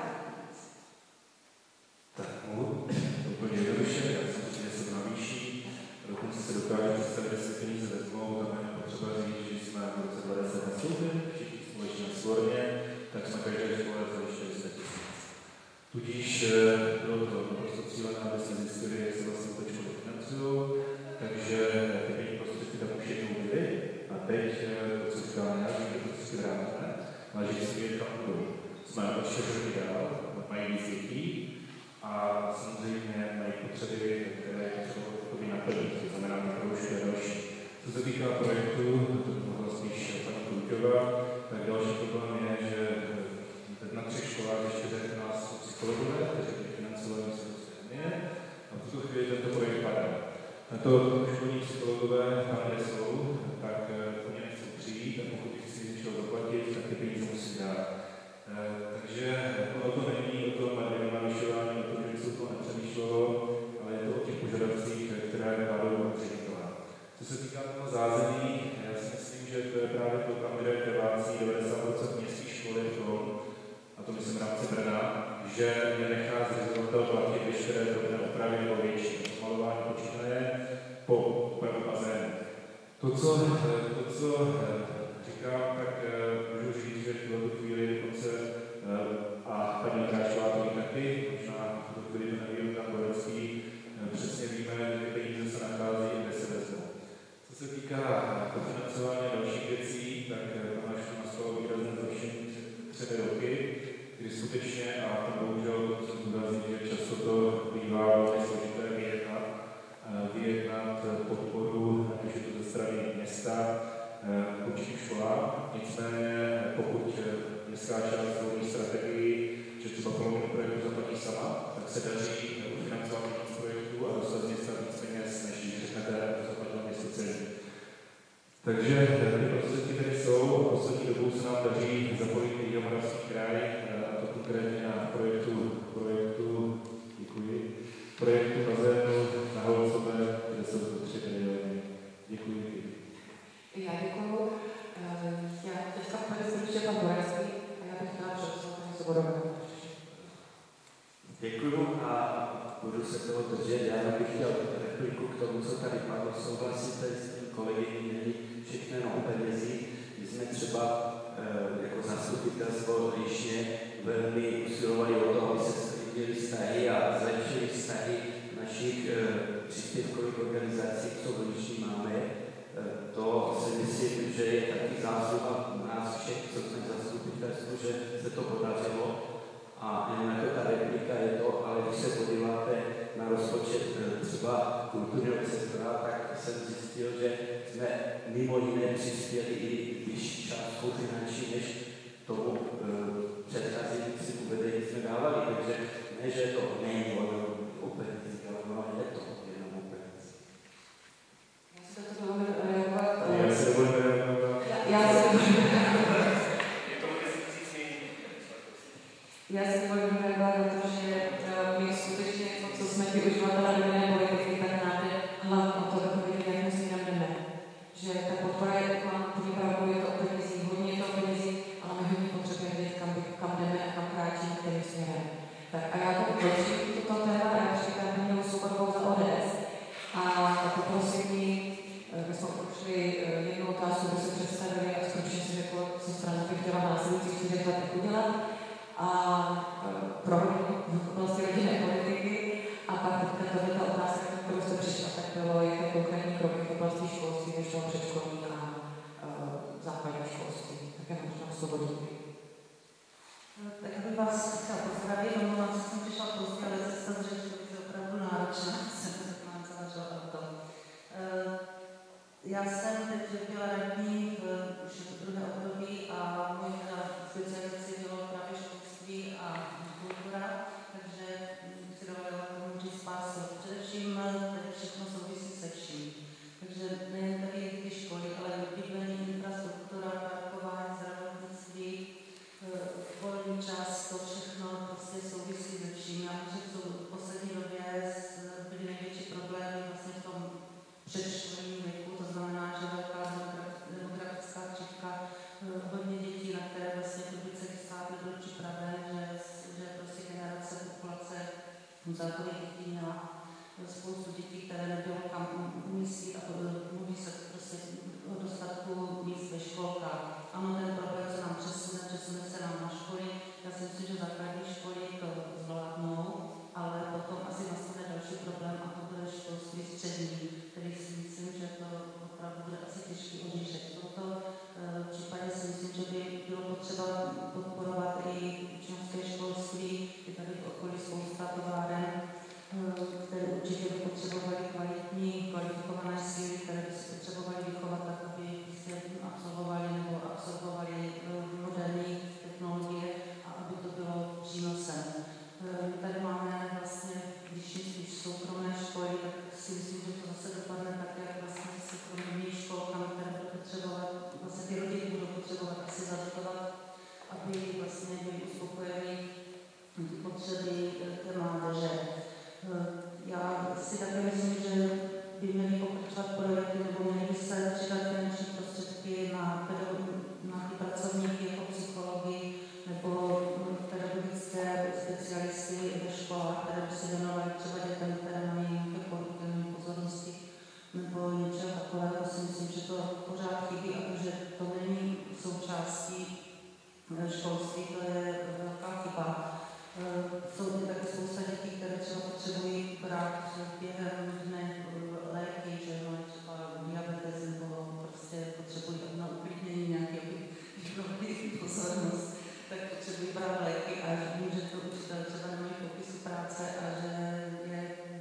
Tak mohu úplně jednoduše, já si myslím, že se navýší, dokonce se dokáže představit, že se peníze vezmou, tam je potřeba říct, že jsme v roce dvacet nastoupili, všichni společně na Svorně, tak jsme každé škole zajištěli sto tisíc. Tudíž bylo to naprosto cílené, aby jsme zjistili, jak se vlastně ty školy financují, takže ty peníze prostředky tam už jednou byly a teď, to, co říkáme, já, že to si vrátíme, ale že si vědět, kam budou. Jsme odšetřili dál, mají víc dětí a samozřejmě mají potřeby, které je potřeba naplnit, to znamená mikroušky a další. Co se týká projektu, to byla spíš paní Kruťová, tak další problém je, že na třech školách ještě u nás jsou psychologové, kteří byli financovaní z Evropské unie a v tuto chvíli tento projekt padá. Na to školní psychologové, tam, kde jsou, tak po ně nechcou přijít a pokud chci něčeho zaplatit, tak ty peníze musí dát. Takže ono to není o tom navyšování, o tom, že by se to nepřemýšlelo, ale je to o těch požadavcích, které kladou ředitelé. Co se týká toho zázemí, já si myslím, že to je právě to, kam kde krvácí devadesát procent městských škol je v tom, a to myslím v rámci Brna, že nenechá zřizovatel platit veškeré drobné opravy nebo větší malování počítaje po opravu bazénu. To, co, to, co říkám, tak můžu říct, že v tuto chvíli dokonce a paní Kráčová to ví taky, možná v tuto chvíli to neví tam Borecký, přesně víme, že peníze se nachází a kde se vezmou. Co se týká kofinancování dalších věcí, tak tam našlo nastalo výrazné zlepšení třemi roky, kdy skutečně, a to bohužel musím zdůraznit, že často to bývá velmi složité vyjednat, vyjednat podporu, ať už je to ze strany města, určitých školách. Nicméně, pokud městská část zvolí strategii, že třeba polovinu projektu zaplatí sama, tak se daří ufinancovat víc projektů a dostat z města víc peněz, než když řeknete, že zaplatil město celý. Takže ty prostředky tady jsou a poslední dobou se nám daří zapojit i Jihomoravský kraj, a to konkrétně na projektu, projektu, děkuji, projektu bazénu na Holcové, kde jsou to tři miliony. Děkuji.
Já děkuju. Já teďka půjde stručně pan Borecký a já bych chtěla představit paní Sobodovou.
Děkuju a budu se toho držet. Já bych chtěl repliku k tomu, co tady padlo. Souhlasíte s tím kolegyní, není všechno jenom o penězích. My jsme třeba e, jako zastupitelstvo Líšně velmi usilovali o to, aby se sklidnili vztahy a zlepšili vztahy našich e, příspěvkových organizací, co v Líšni máme. To si myslím, že je taky zásluha nás všech, co jsme v zastupitelstvu, že se to podařilo. A jen jako ta replika je to, ale když se podíváte na rozpočet třeba kulturního sektora, tak jsem zjistil, že jsme mimo jiné přispěli i vyšší částku finanční, než tomu e, předcházejícímu uvedení jsme dávali. Takže ne, že to není o penězích, ale ono je to jenom o penězích.
Já se dovolím reagovat.
Já se dovolím
Je to mezi
Já se dovolím reagovat na to, že my skutečně, co jsme ti uživatelé rodinné politiky, tak máte hlavně o to dopovědět, jak my směrem jdeme. Že ta podpora je taková, hodně pravdu, je to o penězích, hodně je to o penězích, ale my hodně potřebujeme vědět, kam, kam jdeme a kam kráčíme, kterým směrem. Tak a já to ukončím, toto téma, a já říkám paní Sobodovou za O D S a poprosím ji, my jsme určili jednu otázku, aby se představili a skutečně si řekl, co strana bych chtěla v následujících čtyřech letech udělat a pro v oblasti rodinné politiky a pak tato ta otázka, kterou jste přišla, tak bylo, jaké konkrétní kroky v oblasti školství, než toho předškolní a základní školství. Tak já možná Sobodu.
Tak bych vás chtěla pozdravit, omlouvám se, jsem přišla pozdě, Já jsem teď byla radní už v druhé období a moje specializace bylo právě školství a kultura, takže si dovolila k tomu říct pár slov. Především tady všechno souvisí se vším. Takže nejen tady ty školy, ale bydlení, infrastruktura, parkování, zdravotnictví, volný čas, to všechno prostě souvisí se vším. Já myslím, že v poslední době byly největší problémy vlastně v tom předškolním věku, to znamená, že velká demografická křivka, hodně dětí, na které vlastně to celý stát nebyl připraven, že, že prostě generace populace zákonných dětí měla spoustu dětí, které nebylo kam umístit a mluví se prostě o dostatku míst ve školkách. Ano, ten problém se nám přesune, přesune se nám na školy. Já si myslím, že základní školy to zvládnou, ale potom asi nastane další problém a to bude školství střední, který si myslím, že to opravdu bude asi těžký oříšek. V tomto uh, případě si myslím, že by bylo potřeba podporovat i učňovské školství, je tady v okolí spousta továren, které určitě by potřebovaly kvalitní, kvalifikované síly, které by se potřebovaly vychovat tak, aby se absolvovali nebo absolvovali moderní technologie a aby to bylo přínosem. My tady máme vlastně, když spíš soukromé školy, tak si myslím, že to zase dopadne tak, jak vlastně se soukromými školkami, které budou potřebovat, vlastně ty rodiny budou potřebovat asi zadotovat, aby vlastně byly uspokojeny potřeby té mládeže. Já si také myslím, že by měly pokračovat projekty nebo měly by se přidat finanční prostředky na, na ty pracovníky jako psychologii nebo pedagogické specialisty ve školách, které by se věnovaly třeba dětem, které mají nějaké poruchy pozornosti nebo něčeho takového. Si myslím, že to pořád chybí a že to není součástí školství, to je velká chyba. Jsou také spousta dětí, které třeba potřebují brát během dne léky, že mají třeba diabetes nebo prostě potřebují na uklidnění nějaké pozornost, tak potřebují brát léky a vím, že to učitel třeba nemají popisu práce a že je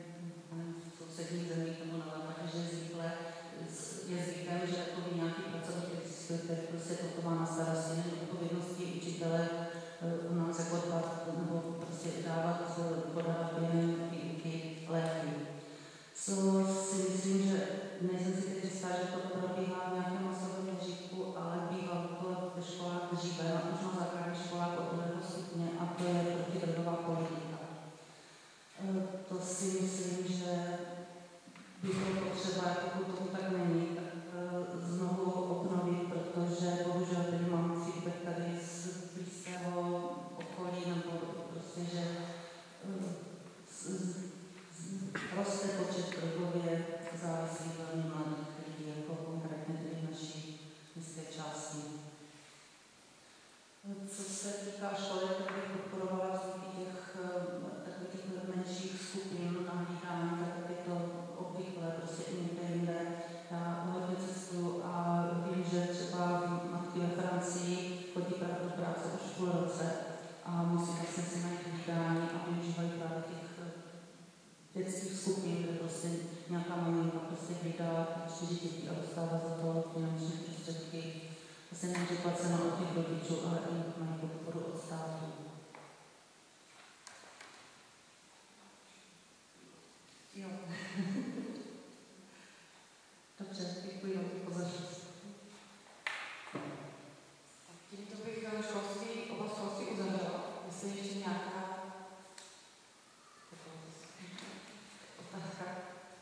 v sousedních zemích nebo na Západě, že je zvyklé, je zvyklé, že takový nějaký pracovník existuje, který prostě toto má na starosti, není odpovědnosti učitele u nás jako dbat, nebo prostě dávat, podávat během výuky léky. Co si myslím, že nejsem si teď jistá, že to probíhá v nějakém masovém měřítku, ale bývalo to ve školách dříve, na možná základních školách od druhého stupně a to je protidrogová politika. To si myslím, že by bylo potřeba, pokud tomu tak není, tak znovu obnovit, protože bohužel tady mám feedback tady z blízkého okolí, nebo prostě, že roste počet drogově závislých velmi mladých lidí, jako konkrétně tady v naší městské části. Co se týká školy, tak bych podporovala vzniky těch takových těch menších skupin na hlídání, tak je to obvykle, prostě i někde jinde. Já hodně cestuju a vím, že třeba matky ve Francii chodí právě do práce už půl roce a musí vlastně si najít hlídání a využívají právě těch dětských skupin, kde prostě nějaká maminka prostě hlídá čtyři děti a dostává za to finanční prostředky. Vlastně nemůže placeno od těch rodičů, ale i mají podporu od státu. Jo. Dobře, děkuji za pozornost.
Tímto bych školství, oblast školství uzavřela. Jestli ještě nějaká otázka,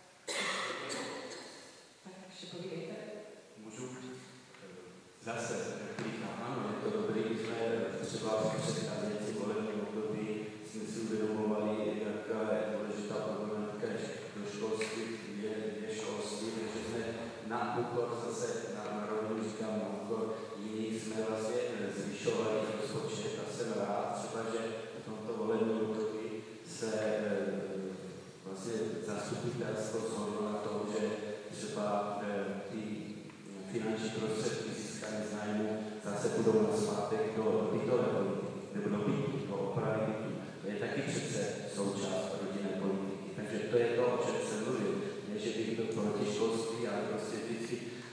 tak ještě povídejte.
Můžu zase replika. Ano, je to dobrý, jsme třeba v předcházející volební období jsme si uvědomovali, jaká je důležitá problematika do školství, je, je školství, takže jsme na úkor zase, na, na rovinu říkám, na úkor jiných jsme vlastně zvyšovali rozpočet a jsem rád třeba, že v tomto volebním období se vlastně zastupitelstvo shodlo na tom, že třeba ty finanční prostředky získané z nájmu zase budou na zpátek do bytové politiky, nebo do bytů, do opravy bytů. To je taky přece součást rodinné politiky. Takže to je to, o čem jsem mluvil. Ne, že bych byl proti školství, ale prostě vždycky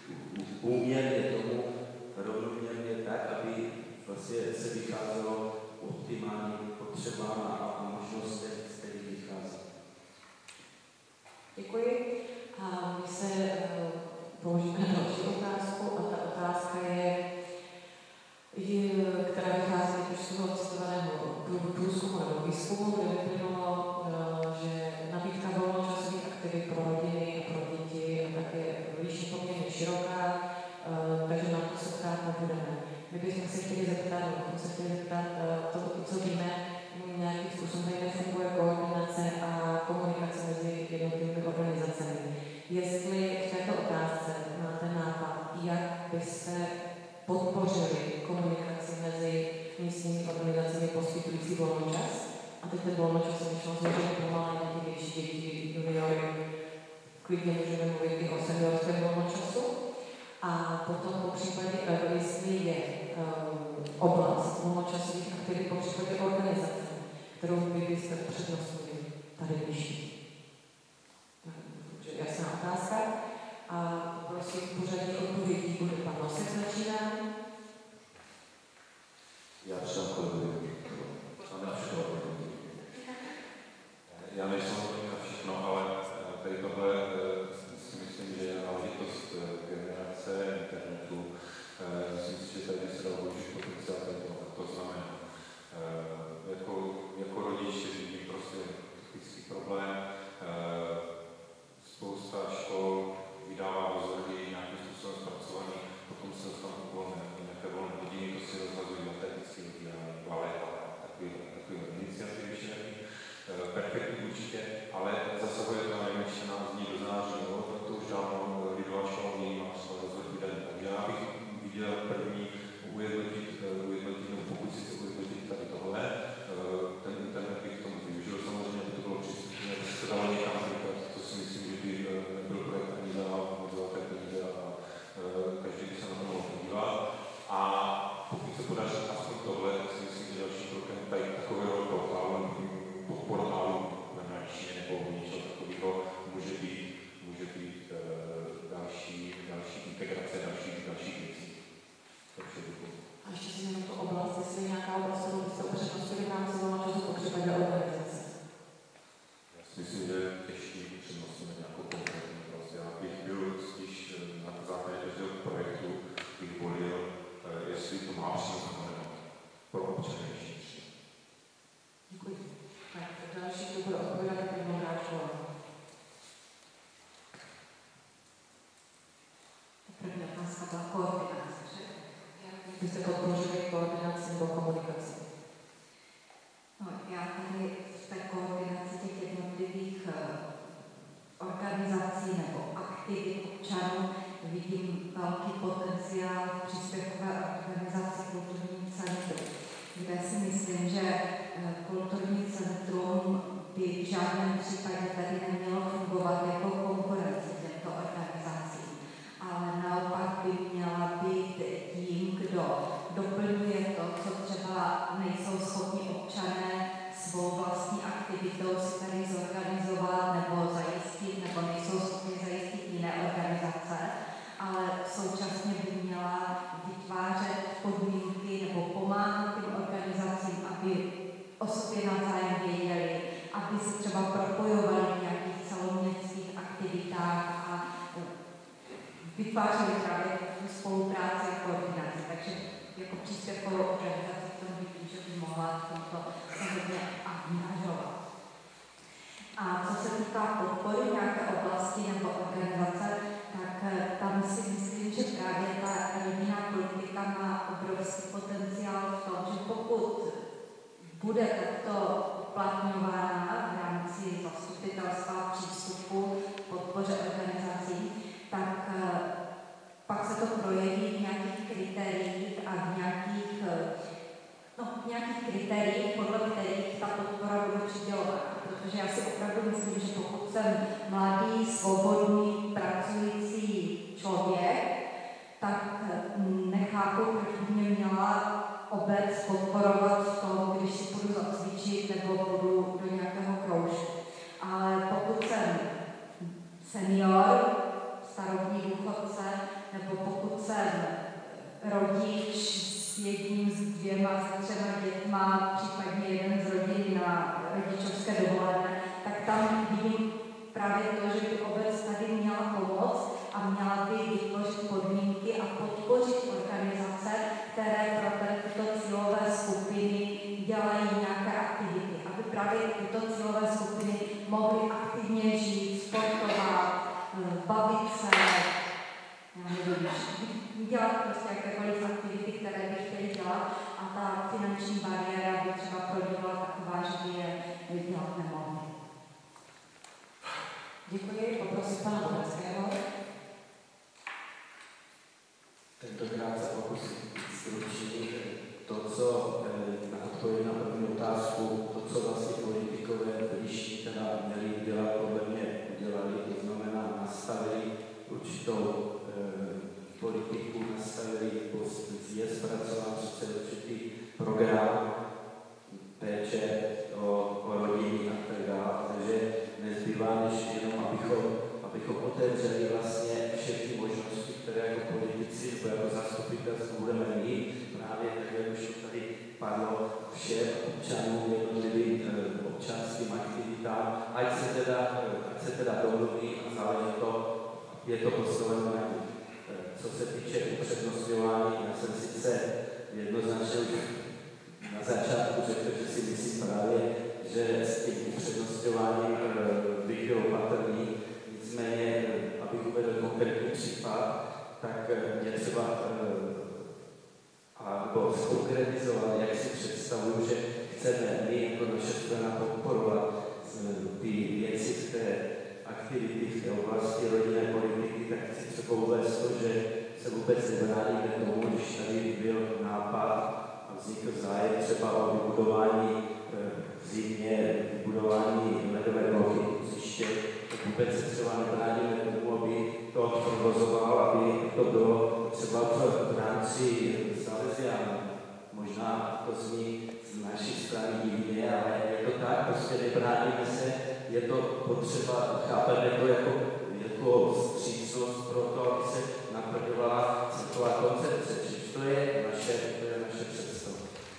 si volnočas. A teď ten volnočas je myšlen samozřejmě pro malé děti, větší děti, juniory. Klidně můžeme mluvit i o seniorském volnočasu. A potom po případě, jestli je um, oblast volnočasových aktivit, po případě organizace, kterou vy byste přednostnili tady blížší. Takže jasná otázka. A prosím, pořadí odpovědí bude pan Nosek začíná.
Já přidám kolegovi.
Já nejsem hodně na všechno, ale tady tohle si myslím, že je náležitost generace internetu. Myslím si, že tady by se dalo využít potenciál toho. To znamená, jako, jako rodič si vidím prostě typický problém. Spousta škol vydává dozory nějakým způsobem zpracovaný, potom se dostanou volné, nějaké volné hodiny, to si rozhazují atleticky, vybírají balet a takové iniciativy všelijaký. Perfektní určitě, ale zasahuje to na čtrnáct dní do září, no, to už dávno lidová škola má své rozhodný den. Takže já bych viděl první ujednotit, ujednotit, no, pokud si se ujednotit tady tohle, ten internet bych k tomu využil, samozřejmě by to bylo přístupné, aby se dalo někam vykat, to si myslím, že by nebyl projekt ani za moc velké peníze a každý by se na to mohl podívat. A pokud se podaří aspoň tohle, tak si myslím, že další krokem tady takového portálu, portálu na načině nebo něčeho takového může být, může být e, další, další integrace, další, další věcí. Takže děkuji.
A ještě si jenom tu oblast, jestli je nějaká oblast, kterou byste upřednostnili v rámci volnočasu po případě organizace.
Já si myslím, že těžký upřednostníme nějakou konkrétní oblast. Já bych byl spíš na základě každého projektu, bych volil, jestli to má přínos nebo pro občany.
Děkuji. Tak, další, kdo bude odpovídat, je paní Vondráčková.
První otázka byla koordinace, že?
Vy jste podpořili koordinaci nebo komunikaci?
No, já tady v té koordinaci těch jednotlivých organizací nebo aktivit občanů vidím velký potenciál v příspěvkové organizaci Kulturní centrum, kde si myslím, že Kulturní centrum by v žádném případě tady nemělo fungovat jako konkurence těmto organizacím, ale naopak by měla být tím, kdo doplňuje to, co třeba nejsou schopni občané svou vlastní aktivitou si tady zorganizovat nebo zajistit, nebo nejsou schopni zajistit jiné organizace, ale současně by měla vytvářet podmínky nebo pomáhat těm organizacím, aby o sobě navzájem věděli, aby se třeba propojovali v nějakých celoměstských aktivitách a vytvářeli právě spolupráci a koordinaci. Takže jako příspěvkovou organizaci v tom vidím, že by mohla v tomto se hodně angažovat. A co se týká podpory nějaké oblasti nebo organizace, tak tam si myslím, že právě ta rodinná politika má obrovský potenciál v tom, že pokud bude takto uplatňována v rámci zastupitelstva přístupu k podpoře organizací, tak pak se to projeví v nějakých kritériích a v nějakých, no, v nějakých kritériích, podle kterých ta podpora bude přidělována. Protože já si opravdu myslím, že pokud jsem mladý, svobodný, pracující člověk, tak nechápu, proč by mě měla obec podporovat v tom, když si půjdu zacvičit nebo půjdu do nějakého kroužku. Ale pokud jsem senior, starobní důchodce, nebo pokud jsem rodič s jedním, s dvěma, s třema dětma, případně jeden z rodin na rodičovské dovolené, tak tam vidím právě to, že by obec tady měla pomoct a měla by vytvořit podmínky a podpořit organizace, které pro tyto cílové skupiny dělají nějaké aktivity, aby právě tyto cílové skupiny mohly aktivně žít, sportovat, bavit se, dělat prostě jakékoliv aktivity, které by chtěli dělat, a ta finanční bariéra by třeba pro ně byla taková, že by je dělat nemohli.
Děkuji, poprosím pana Boleckého.
Tentokrát se pokusím stručně to, co na odpověď na první otázku všem občanům jednotlivým občanským aktivitám, ať se teda, ať se teda domluví a záleží to, je to postaveno na nich. Co se týče upřednostňování, já jsem sice jednoznačně na začátku řekl, že si myslím právě, že s tím upřednostňováním bych byl opatrný, nicméně, abych uvedl konkrétní případ, tak je třeba nebo zkonkretizovat, jak si představuju, že chceme my jako naše strana podporovat ty věci v té aktivity v té oblasti rodinné politiky, tak chci třeba uvést to, že se vůbec nebráníme tomu, když tady byl nápad a vznikl zájem třeba o vybudování v zimě, vybudování ledové plochy hřiště, tak vůbec se třeba nebráníme tomu, aby to provozoval, aby to bylo třeba v rámci Salesiánů. Možná to zní z naší strany divně, ale je to tak, prostě nebráníme se, je to potřeba, chápeme to jako, jako vstřícnost pro to, aby se naplňovala celková koncepce. Čiže to je naše, to je naše představa.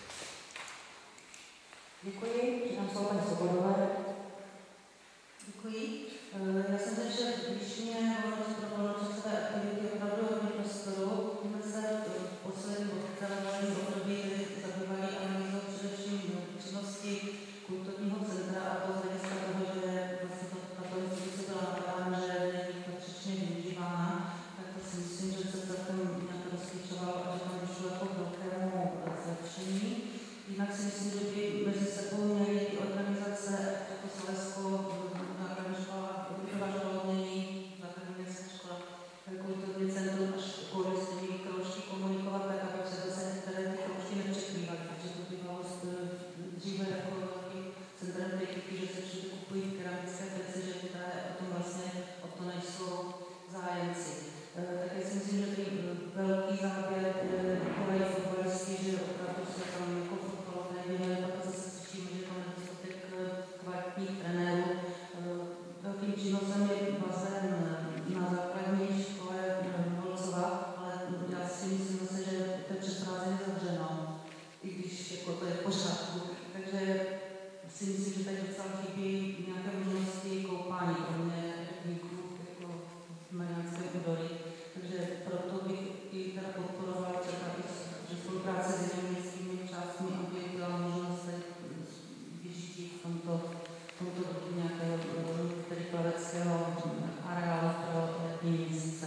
Děkuji, přidám slovo paní Svobodové.
Děkuji. Já jsem teď, že když mě hovořit pro volnočasové aktivity opravdu hodně prostoru, jsme se v posledním oficiálním období zabývali analýzou především činnosti kulturního centra a to z hlediska toho, že vlastně tato instituce byla napadána, že není patřičně využívána, tak to si myslím, že se celkem nějak rozklíčoval a že tam došlo jako k velkému zlepšení. Jinak si myslím, že by mezi sebou měly ty organizace jako Salesko, základní škola, Budova školovnění, základní městská škola, kulturní centrum až školy s těmi kroužky komunikovat tak, aby se zase některé ty kroužky nepřekrývaly. Takže to bývalo dříve jako velkým centrem kritiky, že se všude kupují keramické věci, že které potom vlastně o to nejsou zájemci. Také si myslím, že ten velký záběr kolejí fotbalistky, že opravdu se tam jako fotbalové věnuje, pak zase slyšíme, že tam je dostatek kvalitních trenérů. Velkým přínosem je bazén na základní škole Holcova, ale já si myslím zase, že to je přes prázdniny zavřeno, i když jako to je v pořádku. Takže si myslím, že tady docela chybí nějaké možnosti koupání, kromě rybníků jako v Mariánském údolí. Takže proto bych i teda podporovala třeba i spolupráce s jinými městskými částmi, aby byla možnost vyžít v tomto, tomto nějakého tedy plaveckého areálu pro letní měsíce.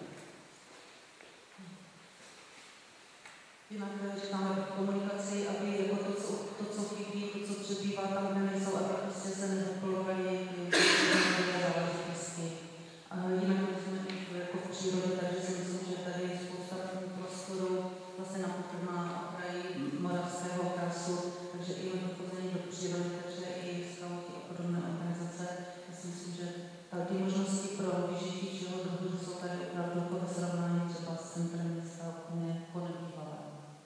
Jinak říkáme komunikaci, aby jako to, co, to, co chybí, to, co přebývá tam, kde nejsou, aby prostě se nezapolovaly záležitosti. Jinak jsme jako v přírodě, takže si myslím, že tady je spousta prostoru vlastně na na okraji moravského krasu, takže i chodení do přírody, takže i skauti a podobné organizace. Já si myslím, že ty možnosti pro vyžití čeho druhu jsou tady opravdu jako ve srovnání třeba s centrem města úplně ponebývalé.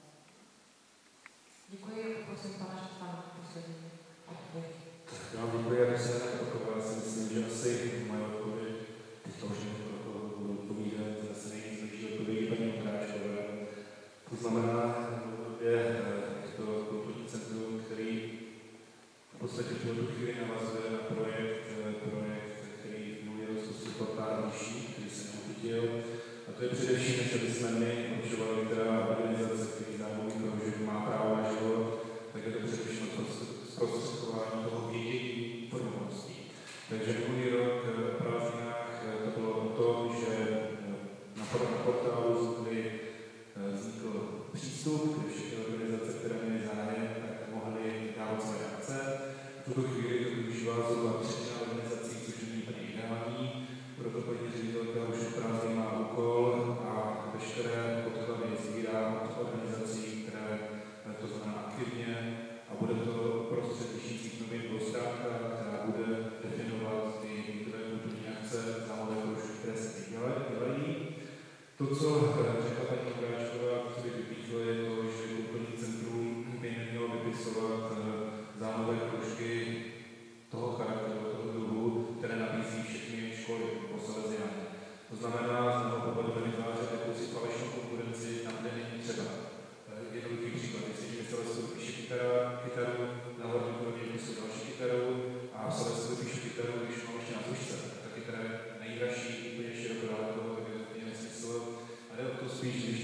Děkuji, prosím pana Štefana, poslední odpověď.
Já vám děkuji, jak se opakoval, já si myslím, že asi moje odpověď, to už nebudu budu odpovídat, zase nejvíc lepší odpovědi paní Ondráčkové. To znamená, že je to kulturní centrum, který v podstatě v tuto chvíli navazuje na projekt, projekt, který mluví o rozpočtu portálnější, který se neuchytil. A to je především, než aby jsme my určovali, která organizace, který zájmový kroužek má právo na život, tak je to především zprostředkování toho vědění informovaností. Takže minulý rok v prázdninách to bylo o tom, že na portálu vznikl přístup, kde všechny organizace, které měly zájem, tak mohly dávat své akce. V tuto chvíli to využívá zhruba třetina organizací, což není úplně ideální, proto paní ředitelka už v prázdnin má úkol a veškeré podklady sbírá od organizací, které to znamená aktivně, a bude to prostřed vyšších novin po stránkách, která bude definovat ty některé kulturní akce, zámové kroužky, které se teď dělají. To, co řekla paní Ondráčková, co by vypíchlo, je to, že kulturní centrum by nemělo vypisovat zámové kroužky toho charakteru, toho druhu, které nabízí všechny školy po Salesiánu. To znamená, že znovu povedeme vytvářet jakousi falešnou konkurenci, tam, kde není třeba. Jednoduchý příklad, jestliže Salesián píše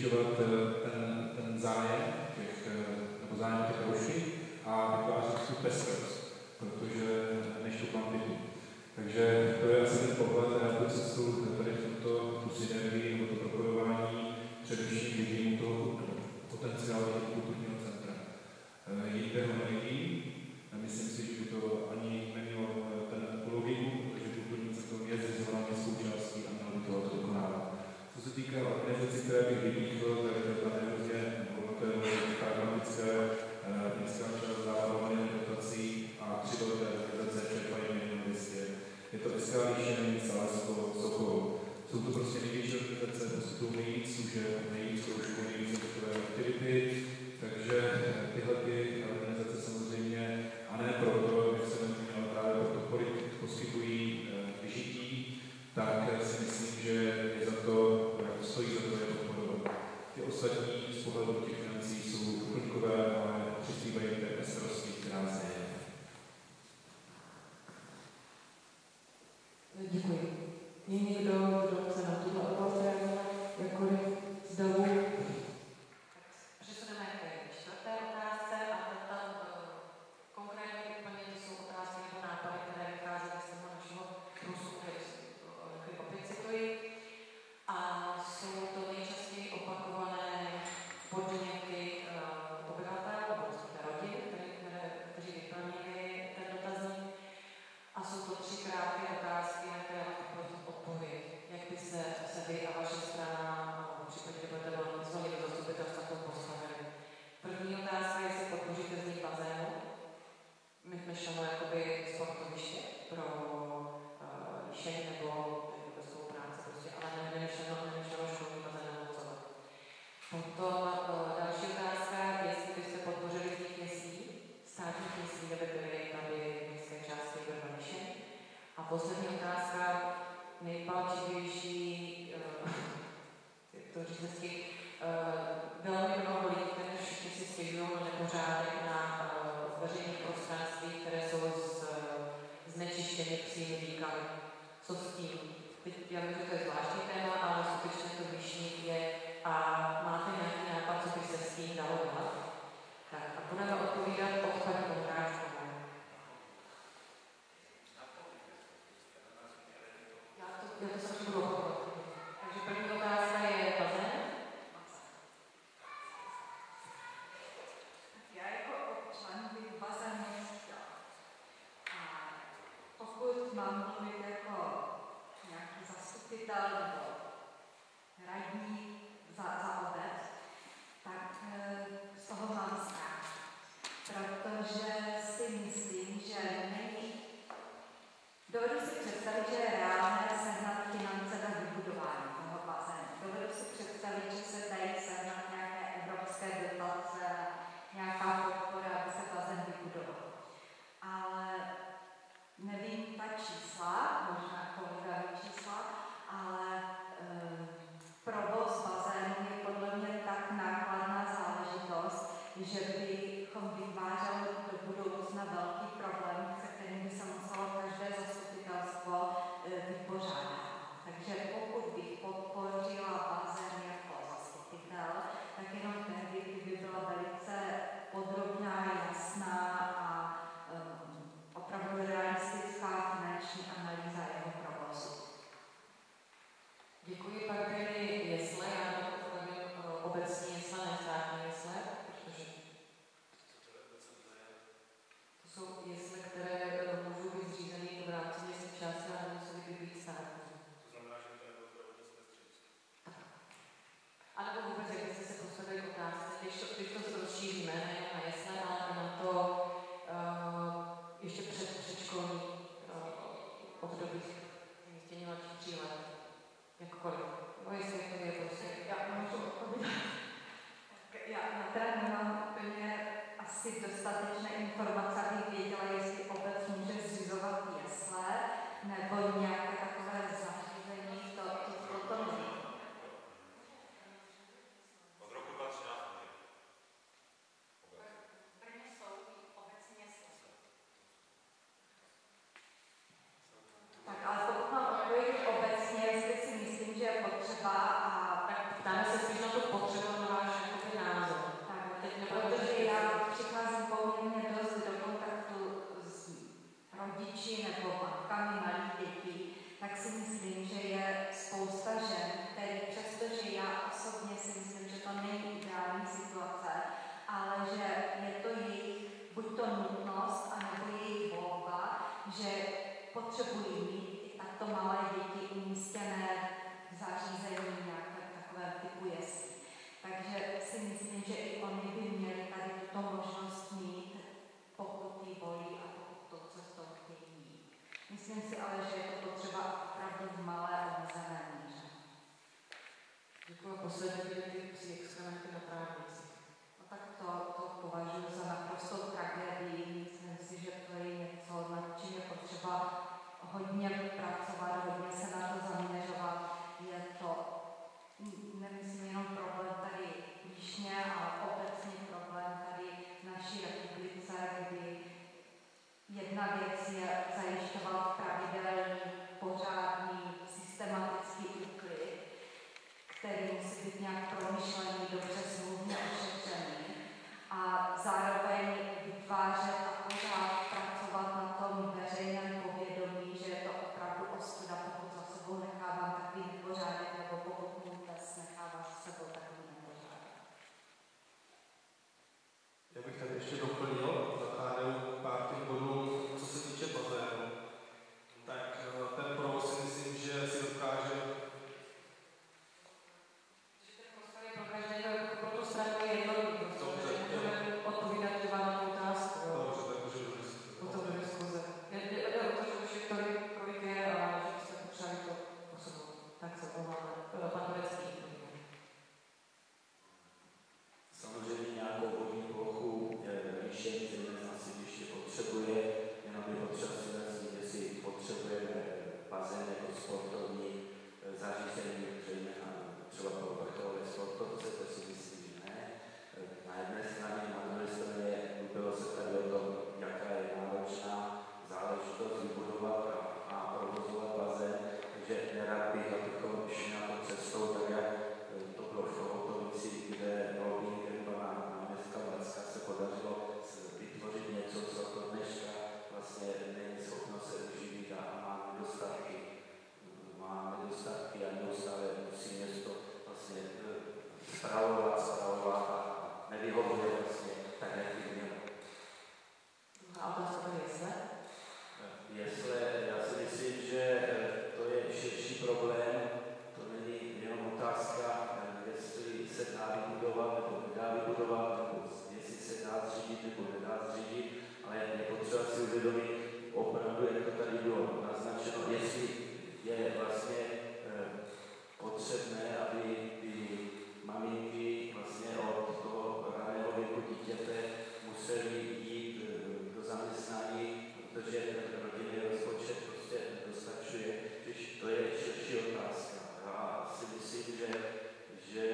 zvyšovat ten, ten zájem těch, nebo zájem těch roušky a vytvářet tu pestrost, protože než tu kvantitu. Takže to je asi ten pohled na tu cestu tady v tomto tu synergii nebo to propojování především vidím toho potenciálu kulturního centra. Jinde ho nevidím. Myslím si, že by to ani nemělo ten logiku, protože kulturní centrum je zřizovaná městskou částí a mělo by to dokonávat. Co se týká organizací, které bych vypíchl, tak tam je hrozně, nebo to je pragmatické, městská část dává hlavně dotací a tři velké organizace čerpají milion dvěstě. Je to Eskalíšen, Salasko, Sokol. Jsou to prostě největší organizace, poskytují nejvíc služeb, nejvíc kroužků, nejvíc takové aktivity, takže tyhle ty organizace samozřejmě, a ne proto, jak se neměla právě proto, kolik poskytují vyžití, tak si myslím, že je za to, stojí za to je podporovat. Ty ostatní z pohledu těch financí jsou doplňkové, ale přispívají k té pestrosti, která zde je.
Děkuji. Je někdo, kdo se na tuto oblast jakkoliv zdavu? Přesuneme k čtvrté otázce a tam konkrétně úplně to jsou otázky nebo nápady, které vycházely z toho našeho průzkumu, který opět cituji. A jsou to nejčastěji opakované podněty obyvatel, nebo rodin, kteří vyplnili ten dotazník. A jsou to tři krátké otázky, na které prosím odpověď. Jak by se, se vy a vaše strana, v případě, že budete zvolit do zastupitelstva, k tomu postavili? První otázka je, jestli podpoříte vznik bazénu, myšleno jakoby sportoviště pro uh, líšení nebo jako spolupráce, prostě, ale nemyšleno, nemyšleno školní bazén nebo co. Potom uh, další otázka, jestli byste podpořili vznik jeslí, státních jeslí, aby byly tady v městské části Brvaniše. A poslední otázka, nejpalčivější, uh, jak to říct hezky, uh, velmi mnoho lidí, které všichni si stěžují na nepořádek na uh, veřejných prostranství, které jsou z, znečištěny psími výkami. Co s tím? Teď já vím, že to je zvláštní téma, ale skutečně to výšník je a máte nějaký nápad, co by se s tím dalo dělat? Tak a budeme odpovídat od paní Vondráčkové. Já to, já to se budu opakovat. Takže první otázka je bazén.
Já jako občan bych bazén nechtěla. A pokud mám mluvit jako nějaký zastupitel nebo radní za, za obec, tak z toho mám strach. Protože si myslím, že není. Dovedu si představit, že je reálné sehnat finance na vybudování toho bazénu. Dovedu si představit, že se dají sehnat nějaké evropské dotace, nějaká podpora, aby se bazén vybudoval. Ale nevím ta čísla, možná kolega ví čísla, ale e, provoz bazénu je podle mě tak nákladná záležitost, že bychom vytvářeli do budoucna velký problém, se kterým by se muselo každé zastupitelstvo vypořádat. Takže pokud bych podpořila bazén jako zastupitel, tak jenom tehdy, kdyby byla velice podrobná, jasná a um, opravdu realistická finanční analýza jeho provozu.
Děkuji, pak byly jesle, já to povím obecní jesle, ne státní jesle, protože to jsou jesle, které můžou být zřízeny v rámci městské části, ale nemusely by být státní.
To znamená, že to nebylo zdravotnické středisko.
A nebo vůbec, jak byste se postavili k otázce, když to, když to rozšíříme, nejen na jesle, ale i na to uh, ještě před předškolní uh, období umístění mladších tří let. Jakkoliv. No jestli to je prostě, já můžu odpovídat.
Já na teda nemám úplně asi dostatečné informace, abych věděla, jestli obec může zřizovat jesle nebo nějaké takové zařízení, to, to, to nevím.
Od roku dva tisíce třináct.
V Brně jsou obecní jesle. Tak ale pokud mám odpovědět obecně, jestli si myslím, že je potřeba a
tak ptáme se spíš na tu potřebu Děkuji. Poslední byly ty psí exkrementy na trávnici.
No tak to, to považuji za naprostou tragédii. Myslím si, že to je něco, nad čím je potřeba hodně pracovat, hodně se na to zaměřovat. Je to, nemyslím jenom problém tady v Líšně, ale obecně problém tady v naší republice, kdy jedna věc je zajišťovat pravidelný, pořádný, systematický úklid, který musí být nějak promyšlený, dobře smluvně ošetřený a zároveň vytvářet a pořád pracovat na tom veřejném povědomí, že je to opravdu ostuda, pokud za sebou nechávám takový nepořádek, nebo pokud můj pes nechává za sebou takový nepořádek.
Já bych tady ještě doplnil, zakládám pár těch bodů, co se týče bazénu. Tak ten provoz si myslím, že si dokáže
pro každého, pro tu stranu je jednoduchý. Můžeme odpovídat dva na tu otázku.
Dobře, tak můžeme do diskuze.
Potom do diskuze. Jde o to, že už je tolik, kolik je a že jste potřebovali to posunout. Tak se omlouváme. Pan Korecký.
Samozřejmě nějakou vodní plochu výšení země na sídliště potřebuje, jenom je potřeba si říct, jestli potřebujeme bazén jako sportovní zařízení, zejména třeba pro vrcholové sportovce, to si myslím, že ne. Na jedné straně, na druhé straně bylo se tady o tom, jaká je náročná záležitost vybudovat a, a provozovat bazén, takže nerad bych, abychom šli na to cestou, tak jak to bylo v Chohotovici, kde lobbyingem pana náměstka Vacka se podařilo vytvořit něco, co to dneška vlastně není schopno se uživit a má nedostatky. Má nedostatky a neustále musí město vlastně spravovat, spravovat a nevyhovuje vlastně tak, jak by mělo.
A otázka je jesle?
Jesle, já si myslím, že to je širší problém. To není jenom otázka, jestli se dá vybudovat nebo nedá vybudovat, nebo jestli se dá zřídit nebo nedá zřídit, ale je potřeba si uvědomit opravdu, jak to tady bylo naznačeno, jestli je vlastně eh, potřebné, aby ty maminky vlastně od toho raného věku dítěte museli jít eh, do zaměstnání, protože ten rodinný rozpočet prostě dostačuje, když to je širší otázka. Já si myslím, že, že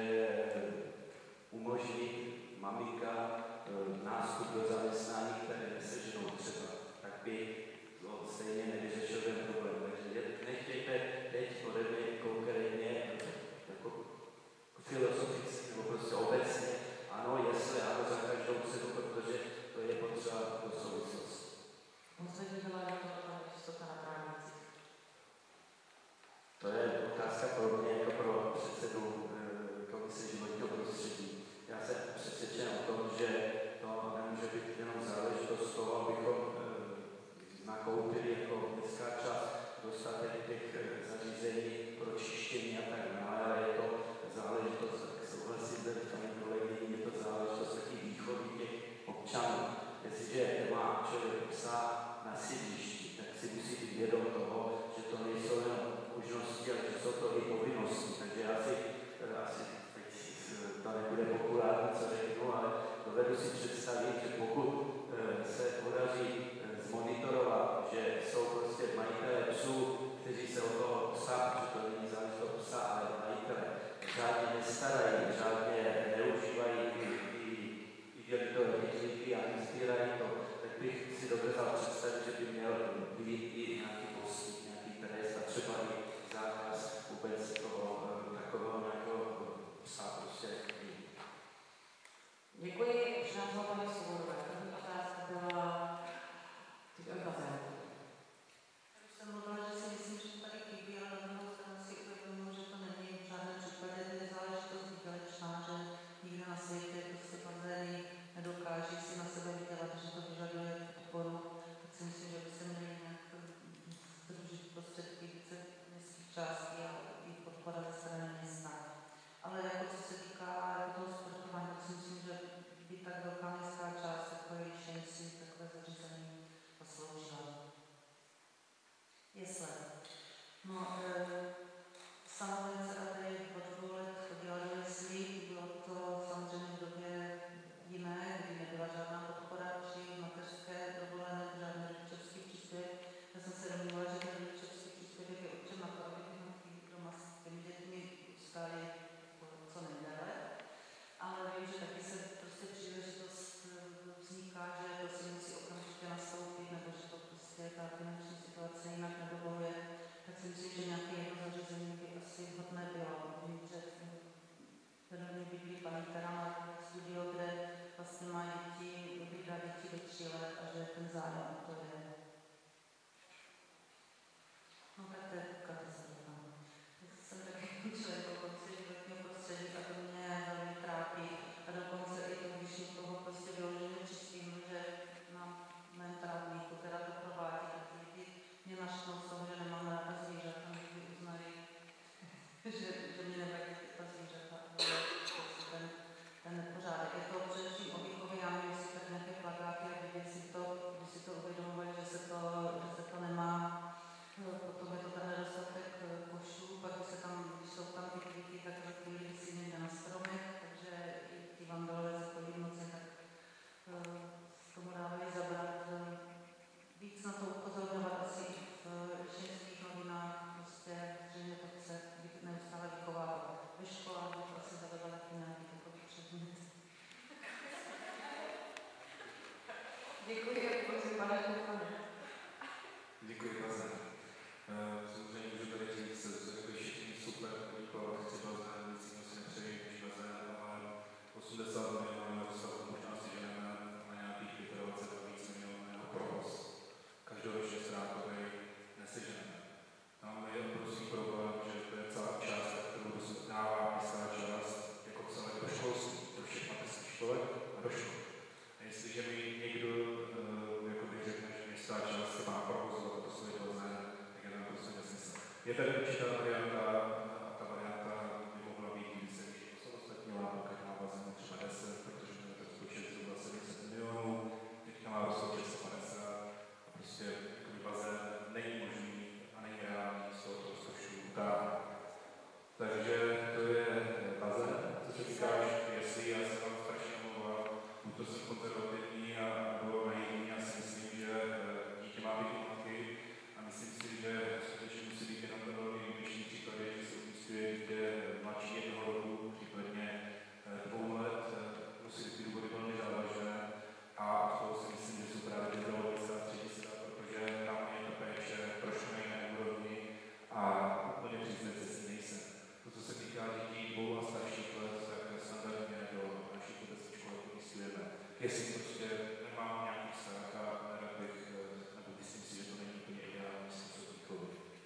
umožnit maminka eh, nástup do zaměstnání, které neseženou třeba, tak by to stejně nevyřešil ten problém. Takže nechtějte teď ode mě konkrétně jako filozoficky nebo prostě obecně, ano, jestli ano, za každou cenu, protože to je potřeba do souvislosti.
Poslední byla ta čistota na trávnici.
To je otázka pro mě jako pro předsedu Komise životního prostředí. Já jsem přesvědčen o tom, že to nemůže být jenom záležitost toho, abychom nakoupili jako městská část dostatek těch zařízení pro čištění a tak dále, ale je to záležitost, tak souhlasím s paní kolegyní, je to záležitost takých výchovy těch občanů. Jestliže má člověk psa na sídlišti, tak si musí být vědom toho, že to nejsou jenom možnosti, ale že jsou to i povinnosti. Takže já si, asi teď to nebude populární, co řeknu, ale dovedu si představit, že pokud se podaří zmonitorovat, že jsou prostě majitelé psů, kteří se o toho psa, protože to není záležitost psa, ale majitele, žádně nestarají, žádně neužívají igelitové kytlíky a nezbírají to, tak bych si dokázal představit, že by měl být i nějaký post
Děkuji, prosím, pane Štefane.
Děkuji, Bazén. Samozřejmě můžu tady říct, že takový všichni super poděkovat, chci Bazén, nic jiného si nepřeji než Bazén, ale osmdesát milionů rozsahu možná si ženeme na nějakých dvacet pět a víc milionů provoz. Každoročně stránkový neseženeme. Máme obrovský problém, že to je celá část, kterou dosud dává městská část jako celé do školství, do všech mateřských školek a do škol. A jestliže mi někdo uh, jakoby řekne, že městská část se má provozovat to svoje bazén, tak je to prostě nesmysl. Je tady určitá varianta a ta varianta by mohla být, když se když samostatnila, pokud má bazén třeba deset, protože máme to rozpočet zhruba sedm set milionů, teďka má rozpočet sto padesát a prostě jakoby bazén není možný a není reálný z toho rozpočtu utáhnout. Takže to je bazén, co se týkáš, jestli já se vám strašně omlouvám, buď to jsem konzervativní a nebo naivní, já si myslím, že dítě má být u matky a myslím si, že skutečně musí být jenom ten velmi výjimečný příklad, že se umístuje dítě mladší jednoho roku, případně dvou let, musí být ty důvody velmi závažné a z toho si myslím, že jsou právě ty zdravotnická střediska, protože tam je ta péče trošku na jiné úrovni a úplně přiznat se si nejsem. To, co se týká dětí dvou a starších let, tak standardně do našich mateřských školek umístujeme. Jestli prostě nemám nějaký vztah a nerad bych, nebo myslím si, že to není úplně ideální způsob výchovy.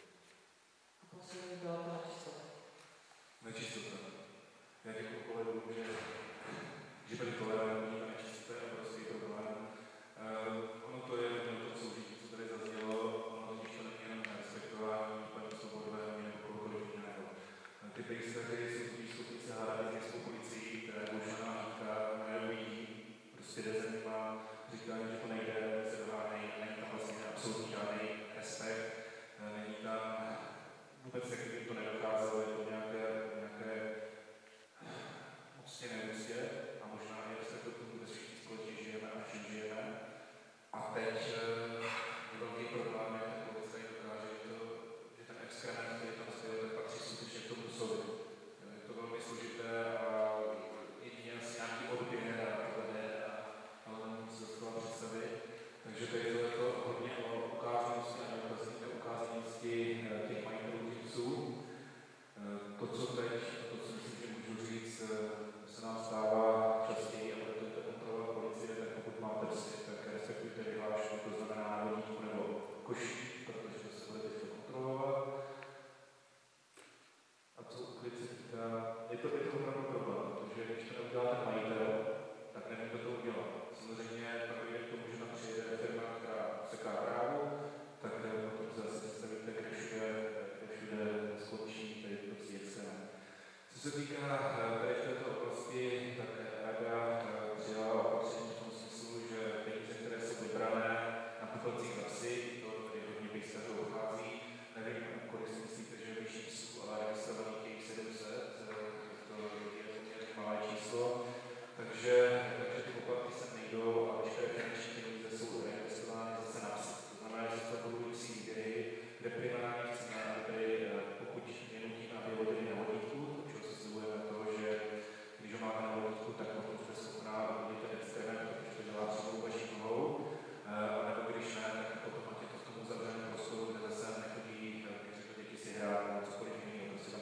A poslední byla ta čistota.
Nečistota. Já děkuji kolegům, že, že byli tolerantní a nečistota je obrovský problém. Uh, ono to je to, co už co tady zaznělo, ono totiž to není jenom respektování paní Svobodové nebo kohokoliv jiného. Ty pejskaři jsou totiž schopni se hádat s městskou policií, která je boušaná říká, neuvidí, prostě jde za nima, říká, že to nejde, se dohádají, není tam vlastně absolutně žádný respekt, není tam vůbec, jak by to nedokázalo, je to nějaké, nějaké mocně neúctě a možná i respekt k tomu, kde všichni společně žijeme a všem žijeme. A teď je velký problém, jak ten policie dokáže, že, to, že ten exkrement, který tam stojí, tak patří skutečně k tomu psovi. Je to velmi složité a jedině asi nějaký odběr a povede a ale nemůžu si dostala představit. Takže tady to je to hodně o ukázanosti a neukázanosti těch majitelů těch psů. To, co teď, a to, co myslím, že můžu říct, se nám stává častěji a budete kontrolovat policie, tak pokud máte psy, tak respektujte vyhlášku, to znamená na vodítku nebo košík, protože to se bude teď kontrolovat. A co uklid se týká, je to, je to opravdu problém, protože když to neudělá ten majitel, tak nevím, kdo to udělá. Samozřejmě pak je k tomu, že tam přijede firma, která seká trávu, tak potom se zase představíte, kde všude, kde všude skončí tady to psí extrém. Co se týká tady v této oblasti, tak rada přijala opatření v tom smyslu, že peníze, které jsou vybrané na popelcích za psy, to tady hodně pejskařů obchází, nevím, kolik si myslíte, že je vyšší psů, ale registrovaných je sedm set, to je poměrně malé číslo, takže, takže ty poplatky sem nejdou a veškeré finanční peníze jsou reinvestovány zase na psy. To znamená, že se to budou psí výběry, kde primárně chceme, aby pokud je nutíme, aby vodili na vodítku, čeho si slibujeme to, že když ho máte na vodítku, tak pokud jste schopná udělat ten experiment, protože to dělá třeba vaší nohou, a nebo když ne, tak potom máte to v tom uzavřeném prostoru, kde zase nechodí, když to děti si hrát, nebo cokoliv jiného, prostě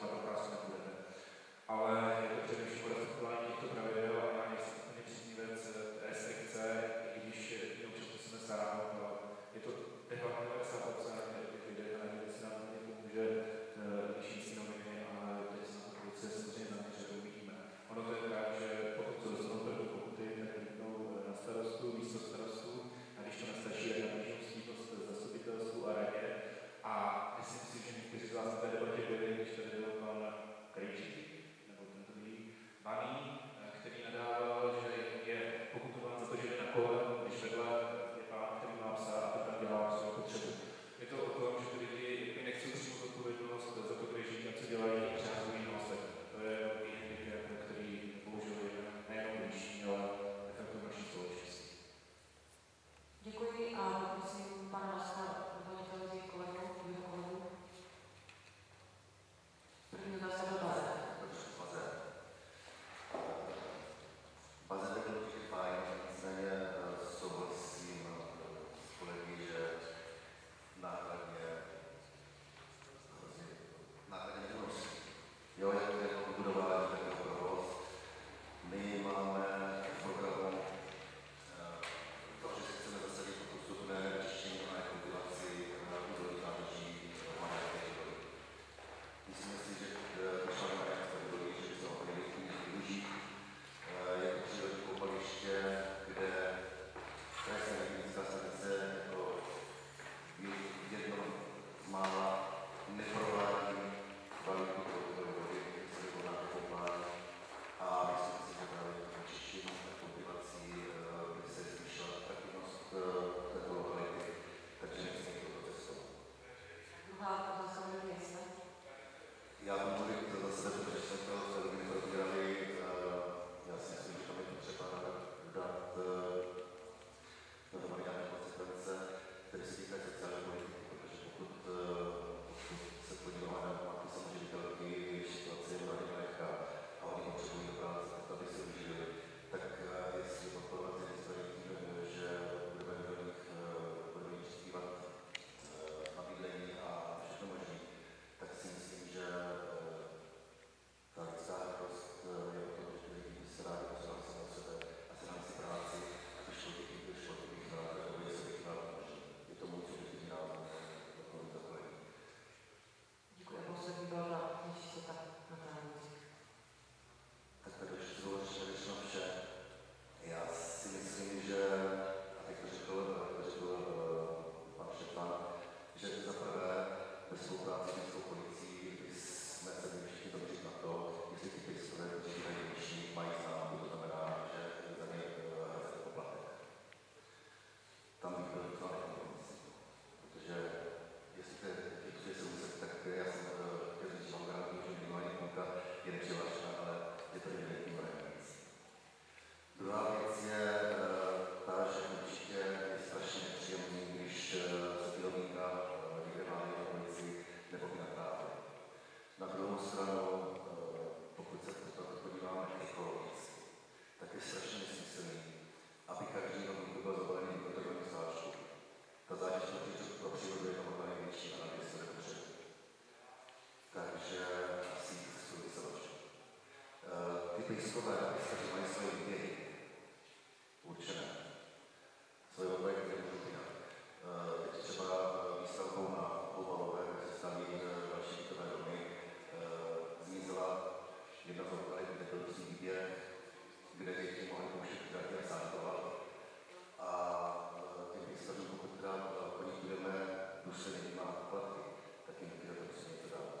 strašně nesmyslný, aby každý rok někdo byl zabalený do toho záčku. Ta zátěž pro přírodu je tam největší a navíc to nepotřebuje. Takže asi jsou vysavače. Ty pejskové pejskaři mají svoje výběry určené. Svoje odvahy, které můžou jinak. Teď třeba výstavkou na Obalové, kde se staví další bytové domy, zmizela jedna z lokalit, kde byl různý výběr, kde děti mohly pouštět krátě a sántovat. A těm pejskařům, pokud teda po nich budeme důsledně vnímat poplatky, tak jim taky to musí něco dávat.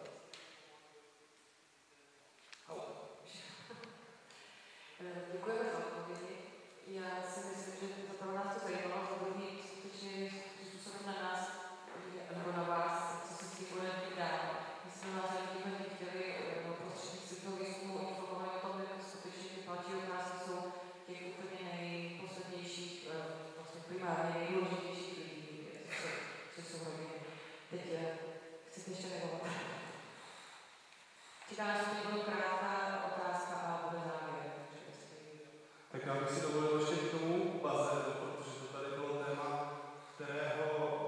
Děkujeme za odpovědi. Já si myslím, že to pro nás to zajímalo, zavodní skutečně způsobem na nás nebo na vás, co se s tím bude dít dál. My jsme vás zajímavé chtěli prostřednictvím toho výzkumu informovat o tom, že skutečně ty platí otázky jsou těch úplně nejposlednějších, vlastně primárně nejdůležitějších lidí, co jsou rodiny. Teď chcete ještě reagovat? Čeká nás to krátká otázka a bude závěr.
Tak já bych si dovolil ještě k tomu bazénu, protože to tady bylo téma, kterého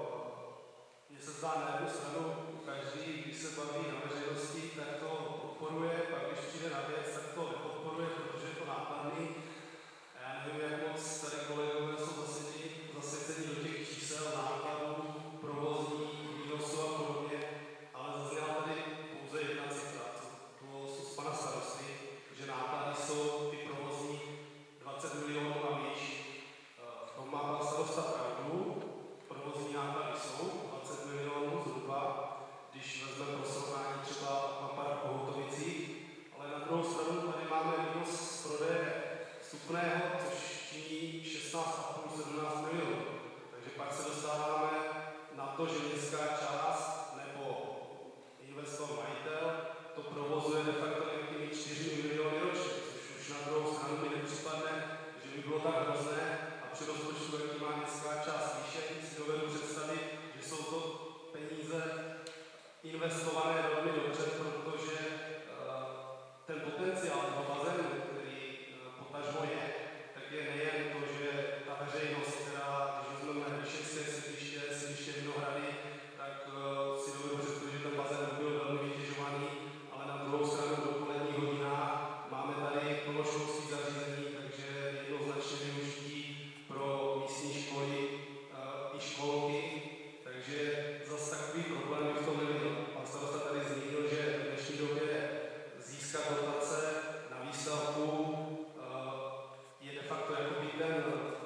mě se zdá na jednu stranu každý, když se baví na veřejnosti, tak to podporuje, pak když přijde na věc, tak to nepodporuje, protože je to nákladný. A já nevím, jak moc tady kolegové jsou zasvěcení do těch čísel, nákladů, provozní, výnosu a podobně, ale zazněla tady pouze jedna cifra, to bylo z pana starosty, že náklady jsou ty provozní dvacet milionů a výš. V tom má pan starosta pravdu, provozní náklady jsou dvacet milionů zhruba, když vezmeme pro srovnání třeba na pár Pohotovicích, ale na druhou stranu tady máme výnos z prodeje vstupného, což činí šestnáct a půl sedmnáct milionů. Takže pak se dostáváme na to, že městská část nebo investor majitel to provozuje de facto nějakými čtyři miliony ročně, což už na druhou stranu mi nepřipadne, že by bylo tak hrozné a při rozpočtu, jaký má městská část výše, si dovedu představit, že jsou to peníze investované velmi dobře, protože uh, ten potenciál toho bazénu, který uh, potažmo je, tak je nejen to, že ta veřejnost, která, když vezmeme Vyšecké sídliště, sídliště Vinohrady, tak uh, si dovedu představit, že ten bazén byl velmi vytěžovaný, ale na druhou stranu v dopoledních hodinách máme tady plnoškolské zařízení, takže jednoznačně využití pro místní školy uh, i školky, takže zase takový problém bych v tom neviděl. Pan starosta tady zmínil, že v dnešní době získat dotace na výstavbu uh, je de facto jakoby ten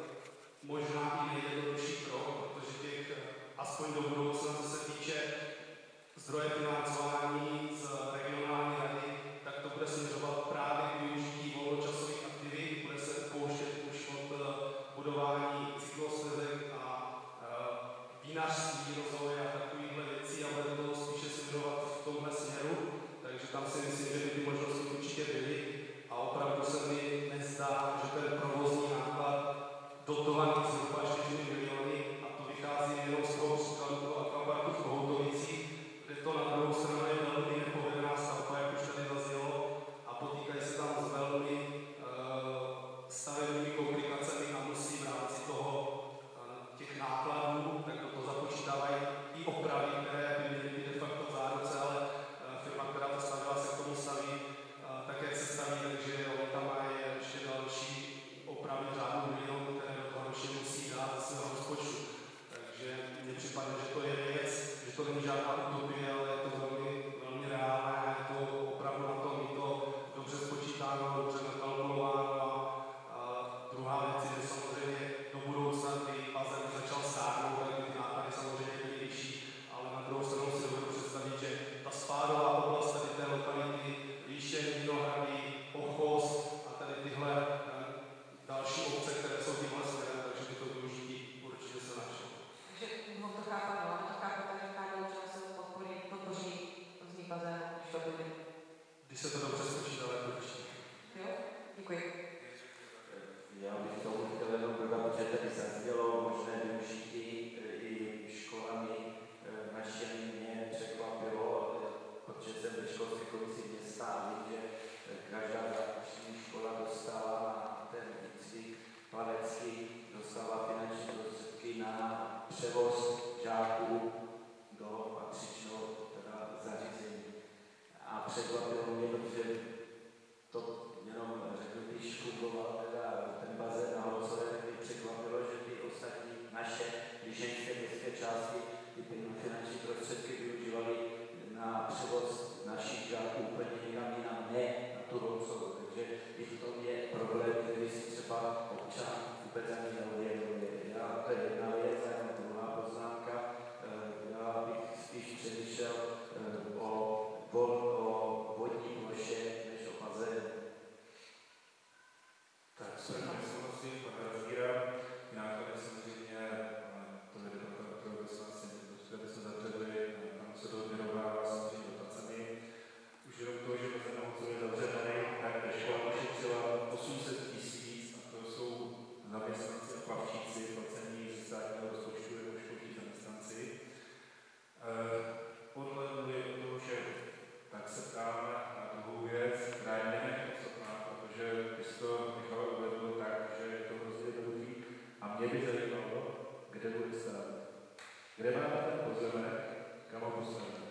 možná i nejjednodušší krok, protože těch aspoň do budoucna, co se týče zdroje financování z regionální rady, tak to bude směřovat právě k využití volnočasových aktivit, bude se pouštět už od budování cyklostezek a uh, vinařství, rozvoje a takovýchhle věcí a bude to spíše se věnovat v tomhle směru, takže tam si myslím, že by ty možnosti určitě byly a opravdu se mi nezdá, že ten provozní náklad dotovaný zhruba čtyři miliony a to vychází jenom z toho příkladu toho akvaparku v Kohoutovicích, kde to na druhou stranu je velmi nepovedená stavba, jak už tady zaznělo, a potýkají se tam s velmi uh, stavebními komplikacemi a musí v rámci toho uh, těch nákladů, tak do toho započítávají i opravy, které by měly být de facto v záruce, ale uh, firma, která to stavila, se k tomu staví uh, tak, jak se staví, takže oni tam mají ještě další opravy řádu milionů, které do toho ročně musí dát ze svého rozpočtu. Takže mně připadne, že to je věc, že to není žádná utopie, ale je to velmi, velmi reálné a je to opravdu na tom, je to dobře spočítáno, dobře nakalkulováno a, a druhá věc je, že samozřejmě do budoucna, kdy bazén začal stárnout, tak ty náklady samozřejmě byly vyšší, ale na druhou stranu si dovedu představit, že ta spádová oblast tady té lokality, Líšeň, Vinohrady, Ochost a tady tyhle další obce, které jsou tímhle směrem, takže by to využití určitě se našlo.
Takže mám to chápat, no, to chápat, tak říká, že se podpoří, podpoří různý bazén, když to bude.
Když se to dobře spočítá, tak určitě.
Jo?
by zajímalo, kde bude stát. Kde má ten pozemek, kam ho postavíme.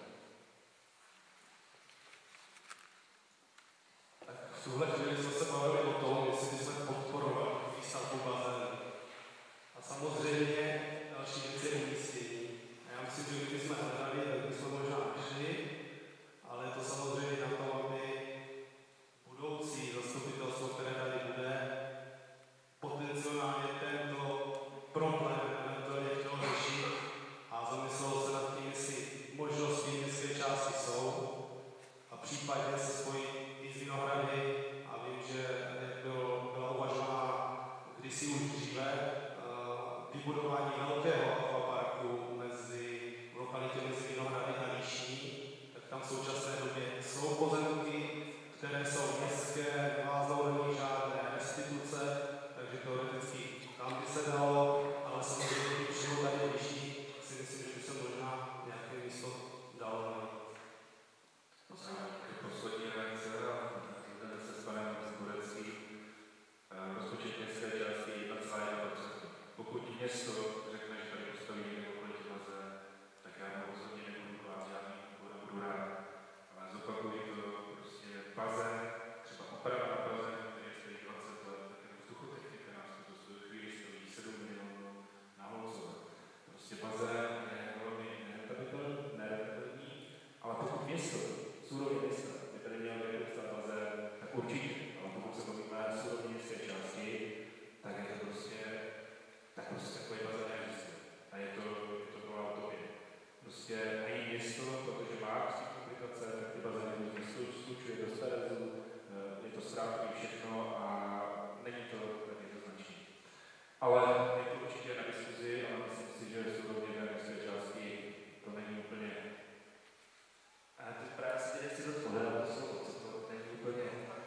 Tak v tuhle chvíli jsme se bavili o tom, jestli bychom podporovali výstavbu bazénu. A samozřejmě další věc je umístění. A já myslím, že když jsme hledali, tak bychom možná našli, ale je to samozřejmě na to, aby budoucí zastupitelstvo, které tady bude, potenciálně tento problém eventuálně chtělo řešit a zamyslelo se nad tím, jestli možnosti městské části jsou a případně se spojí i z Vinohrady a vím, že jak bylo, byla uvažována kdysi už dříve vybudování velkého akvaparku mezi, v lokalitě mezi Vinohrady a Líšní, tak tam v současné době jsou pozemky, které jsou městské, neváznou do nich žádné restituce, takže teoreticky tam by se dalo, ale samozřejmě ty přímo tady v Líšní si myslím, že by se možná nějaké místo dalo.
Poslední reakce a zhodneme se s panem Zboreckým. Rozpočet městské části jedna celá jedna procenta. Pokud město řekne, že tady postaví někde okolitě bazén, tak já na rozhodně nebudu plát žádný úkol, nebudu rád. Ale zopakuju to, prostě bazén, třeba oprava na bazén, který stojí dvacet let, tak je vzduchotechnika nás to v chvíli stojí sedm milionů na Holcové. Prostě bazén je velmi nerentabilní, ale pokud město, súrově města, by tady měl někdo dostat bazén, tak určitě, ale pokud se bavíme o súrově městské části, tak je to prostě, tak prostě takový bazén neexistuje. A je to, je to byla utopie. Prostě ani město, protože má prostě komplikace, tak ty bazény různě slučuje do starezu, je to správně všechno a není to tak jednoznačné. Ale je to určitě na diskuzi, ale myslím si, že súrově městské části to není úplně.
A to právě si nechci dopovědat, to jsou, co to není úplně.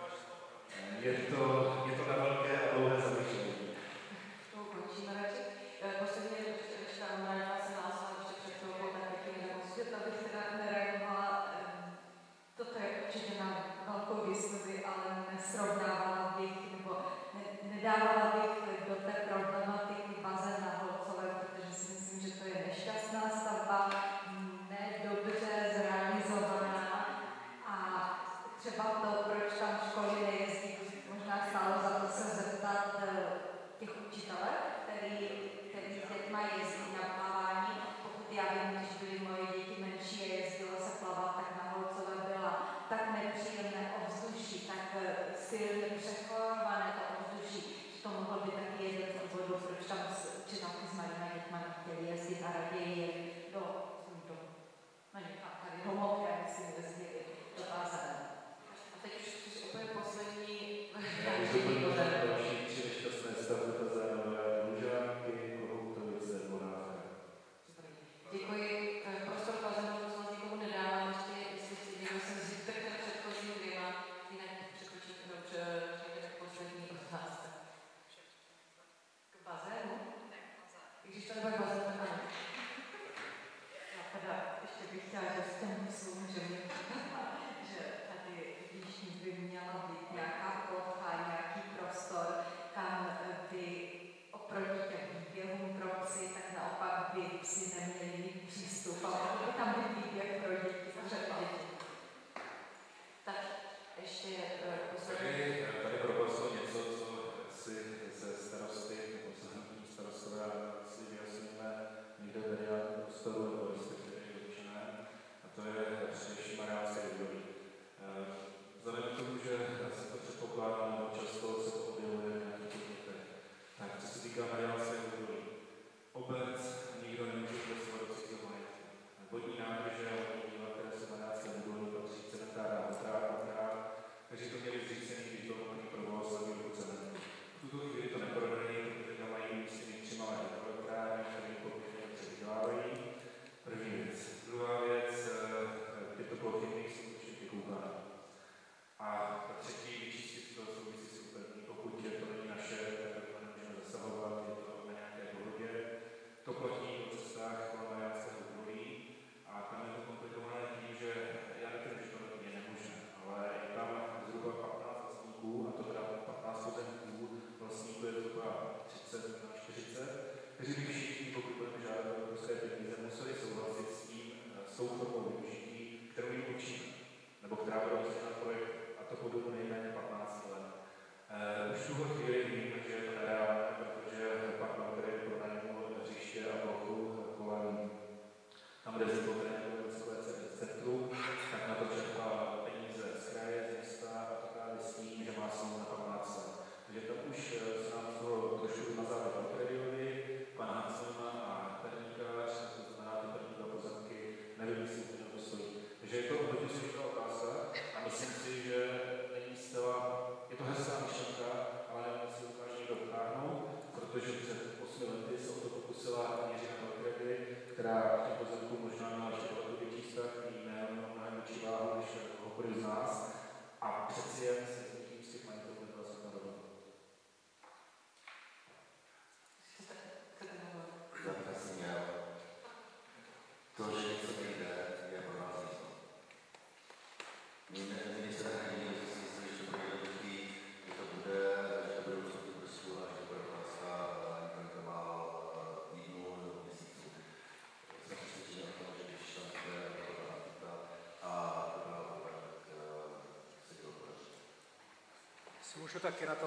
Je to, je to na velké a dlouhé zamýšlení.
To ukončíme radši. Poslední, když ta Marina se hlásila ještě před chvilkou, tak bych chtěla říct, to bych teda nereagovala. Toto je určitě na velkou diskuzi, ale nesrovnávala bych, nebo ne, nedávala bych do té problematiky bazén na Holcové, protože si myslím, že to je nešťastná stavba, nedobře zrealizovaná a třeba to, proč tam školy nejezdí, možná stálo za to se zeptat těch učitelů, který, který s dětma jezdí na plavání. Pokud já vím, když byly moje děti menší a jezdilo se plavat, tak na Holcové byla tak nepříjemné ovzduší, tak silně přechorované to ovzduší, že to mohlo být taky jeden z důvodů, proč tam učitelky s malými dětma nechtěli jezdit a raději je do, do no někam tady do mokré, si jezdili do bazénu. A teď už jsi úplně poslední
další tři nešťastné stavby bazénové, Lužánky, Kohoutovice, Moravka.
Děkuji. Prostor bazénu moc nikomu nedávám, ještě jestli si někdo jsem zbytek ten předchozí dvěma, jinak překročit dobře, přejde k poslední otázce. K bazénu? Když to nebude bazén, tak ano. Já teda ještě bych chtěla, že s těm slům, že mě připadá, že tady Líšní by měla být nějaká
protože před osmi lety se o to pokusila Jiřina Valkyrie, která k těm pozemkům možná měla ještě daleko větší vztah, jméno mnohem větší váhu než kohokoliv z nás. A přeci jen se s někým z těch majitelů nebyla schopna dohodnout.
Já bych asi měl. To, že něco nejde, je pro nás jisto. My když se tak není, že si mysleli, že to bude jednoduchý, že to bude, že to bude ústupný prstů a že to bude otázka interval týdnů nebo měsíců. Jsem přesvědčený o tom, že když tam bude dobrá a dobrá opravdu, tak se to podaří.
Si můžu taky na to.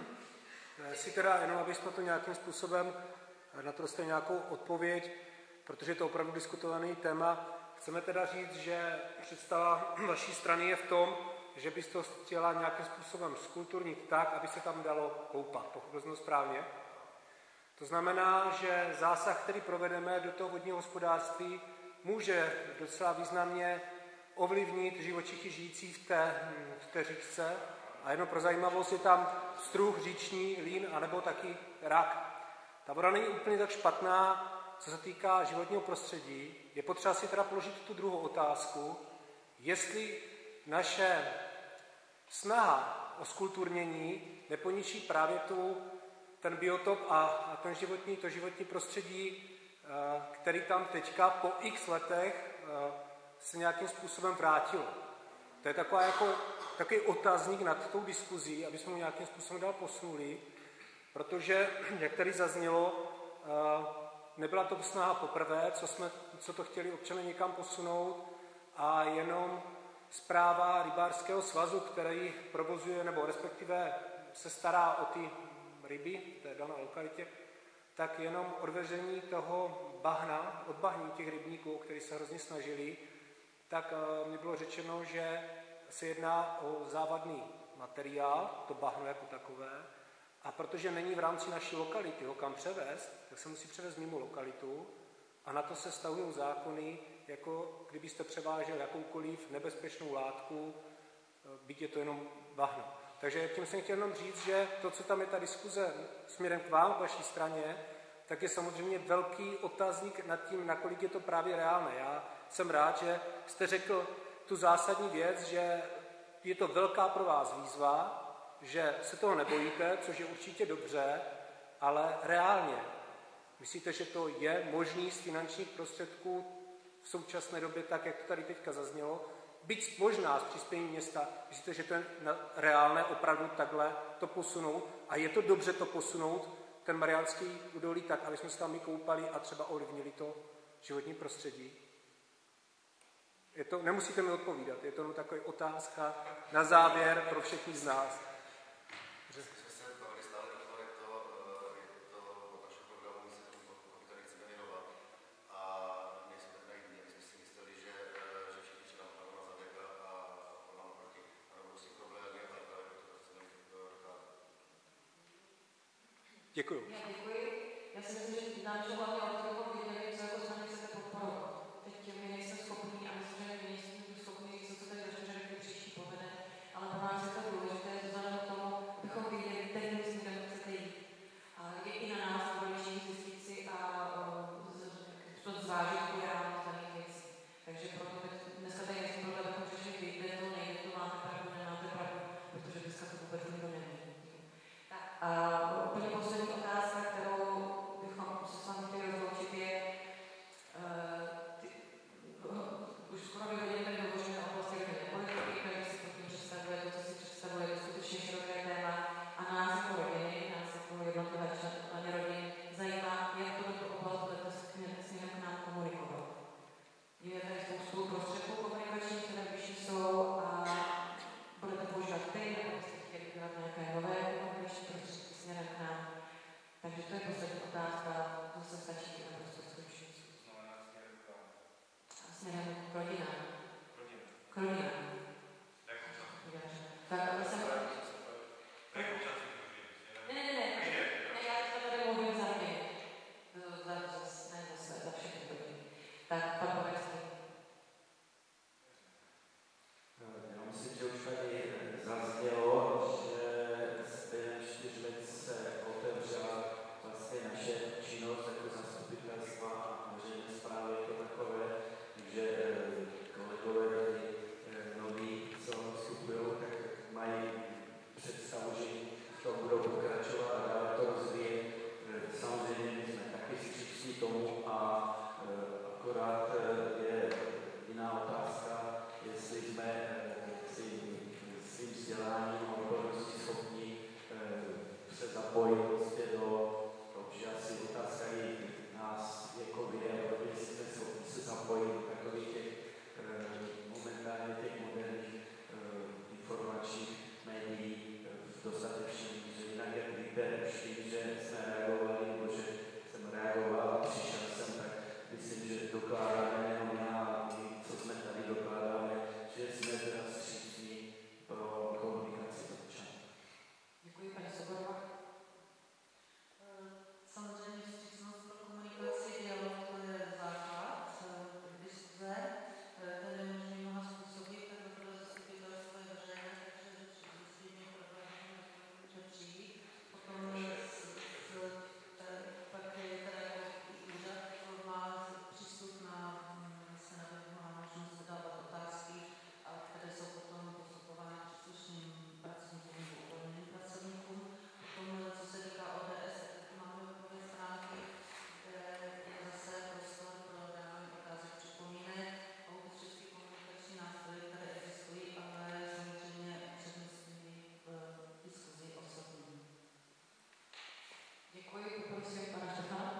Si teda jenom, abychom to nějakým způsobem na to dostali nějakou odpověď, protože je to opravdu diskutovaný téma. Chceme teda říct, že představa vaší strany je v tom, že byste to chtěla nějakým způsobem skulturnit tak, aby se tam dalo koupat. Pochopil jsem to správně? To znamená, že zásah, který provedeme do toho vodního hospodářství, může docela významně ovlivnit živočichy žijící v té, v té říčce. A jenom pro zajímavost je tam struh, říční, lín, anebo taky rak. Ta voda není úplně tak špatná, co se týká životního prostředí. Je potřeba si teda položit tu druhou otázku, jestli naše snaha o skulturnění neponičí právě tu, ten biotop a, a ten životní, to životní prostředí, který tam teďka po x letech se nějakým způsobem vrátilo. To je taková jako, takový otazník nad tou diskuzí, aby jsme ho nějakým způsobem dál posunuli, protože, jak tady zaznělo, nebyla to snaha poprvé, co, jsme, co to chtěli občané někam posunout a jenom správa rybářského svazu, který provozuje, nebo respektive se stará o ty ryby v té dané lokalitě, tak jenom odvezení toho bahna, odbahní těch rybníků, kteří se hrozně snažili, tak mi bylo řečeno, že se jedná o závadný materiál, to bahno jako takové, a protože není v rámci naší lokality ho kam převést, tak se musí převést mimo lokalitu a na to se stahují zákony, jako kdybyste převážel jakoukoliv nebezpečnou látku, byť je to jenom bahno. Takže tím jsem chtěl jenom říct, že to, co tam je ta diskuze směrem k vám, k vaší straně, tak je samozřejmě velký otazník nad tím, nakolik je to právě reálné. Já jsem rád, že jste řekl tu zásadní věc, že je to velká pro vás výzva, že se toho nebojíte, což je určitě dobře, ale reálně myslíte, že to je možný z finančních prostředků v současné době, tak jak to tady teďka zaznělo, byť možná s přispěním města, myslíte, že to je reálné opravdu takhle to posunout a je to dobře to posunout, ten Mariánský údolí tak, aby jsme se tam i koupali a třeba ovlivnili to životní prostředí? Je to, nemusíte mi odpovídat, je to jenom taková otázka na závěr pro všechny z nás.
My jsme se bavili stále o tom, jak to, je to od našeho programu, my se tomu který chceme věnovat. A my jsme naivní, my jsme si mysleli, že, že všichni čekám pana Zabeka a pana proti. A nebudou si problémy, ale právě proto chceme dokázat.
Děkuju.
Já děkuji. Já si myslím, že nám šlo hlavně o to, věděli, co jako strany chcete podporovat. Teď my nejsme schopní a myslím, že my nejsme schopní říct, co tady ještě řekli příští povede, ale pro nás je to důležité, vzhledem k tomu, abychom věděli, kterým směrem chcete jít. A je i na nás důležitý zjistit si a to zvážit tu reálnost daných věcí. Takže proto dneska tady nejsme proto, abychom řešili, kde to nejde, to máte pravdu, nemáte pravdu, protože dneska to vůbec nikdo neví. A úplně poslední otázka, kterou bychom se s vámi chtěli rozloučit, je, uh, ty, uh, už skoro dvě hodiny tady hovoříme o oblasti regionální politiky, který si pod tím představuje to, co si představuje
zapojit prostě do, protože asi otázka je nás jako video, jestli jsme schopni se zapojit do takových těch e, momentálně těch moderních e, informačních médií e, v dostatečném míře. Jinak jak víte, už tím, že jsme reagovali, nebo že jsem reagoval a přišel jsem, tak myslím, že dokládáme jenom já, co jsme tady dokládáme, že jsme teda vstřícní pro komunikaci občanů.
Děkuji, paní Soborová.
Samozřejmě vstřícnost pro komunikaci, dialog, to je základ diskuze. Ten je možný mnoha způsoby, tak to zastupitelstvo je veřejné, takže s těmi problémy řečí. Potom pak je teda úřad, který má přístup na se na má možnost dávat otázky, které jsou potom postupovány příslušným pracovníkům nebo uvolněným pracovníkům. Potom, co se týká O D S, tak máme webové stránky, kde je zase prostor pro dávání otázek připomínek a vůbec všechny komunikační nástroje, které existují, ale samozřejmě přednostní v diskuzi osobní.
Děkuji, poprosím pana Štefana.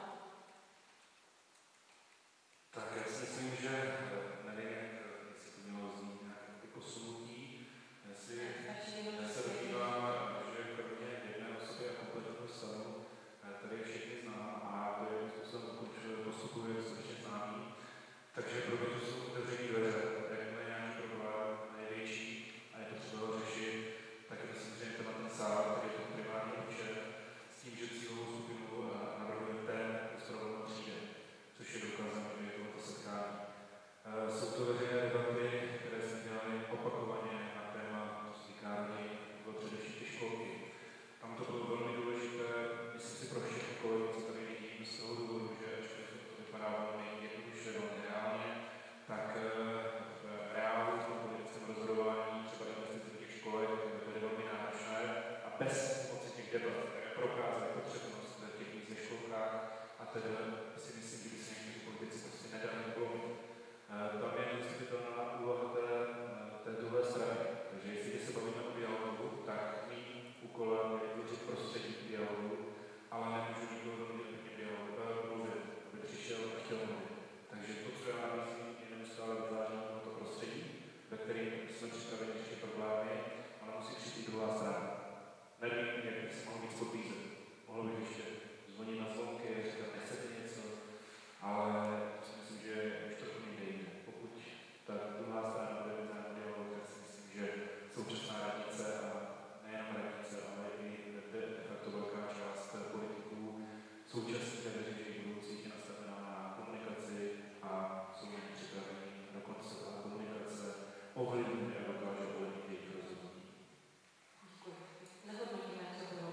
Tak já si myslím, že nevím, jestli to mělo znít nějaké posunutí. Já, si, já se domnívám, že kromě jedné osoby a kompletního stavu tady všichni znám a to je způsobem postupuje dostatečně známý. Takže pro mě to jsou otevřený dveře, jakmile nějaký problém největší a je potřeba ho řešit, tak je to samozřejmě téma ten sál, který je to primární účel, s tím, že cílovou skupinu navrhuje ten, kdo s problémem přijde, což je důkazem, že je tohoto setkání. Jsou to veřejné debaty, které jsme dělali opakovaně na téma, co se týká rodin, bylo především ty školky. Tam to bylo velmi důležité, myslím si pro všechny kolegy, co tady vidím, z toho důvodu, že ačkoliv to vypadá velmi jednoduše, velmi reálně, tak v reálu, v tom politickém rozhodování, třeba investice do těch školek, to je velmi náročné a bez pomoci těch debat, které prokázaly potřebnost těch míst ve školkách a tedy si myslím, že by se někteří politici prostě nedali uvolnit. Tam je nezastupitelná úloha té, té druhé strany. Takže jestliže se bavíme o dialogu, tak mým úkolem je vytvořit prostředí dialogu, ale nemůžu nikdo donutit k dialogu, mluvit, aby přišel a chtěl mluvit. Takže to, co já nabízím, je neustále vytváření tohoto prostředí, ve kterém jsme připraveni řešit problémy, ale musí přijít druhá strana. Nevím, jak bych se mohl víc podpízet. Mohl bych ještě zvonit na zvonky, říkat, nechcete něco, ale to si myslím, že už trochu někde jinde. Pokud ta druhá strana bude vytvářet dialog, tak si myslím, že současná radnice a nejen radnice, ale i de facto velká část politiků současných a veřejných budoucích je nastavená na komunikaci a jsou jen připraveni dokonce ta komunikace ovlivňuje a dokáže ovlivnit jejich rozhodnutí.
Děkuji. Nehodnotíme, co bylo.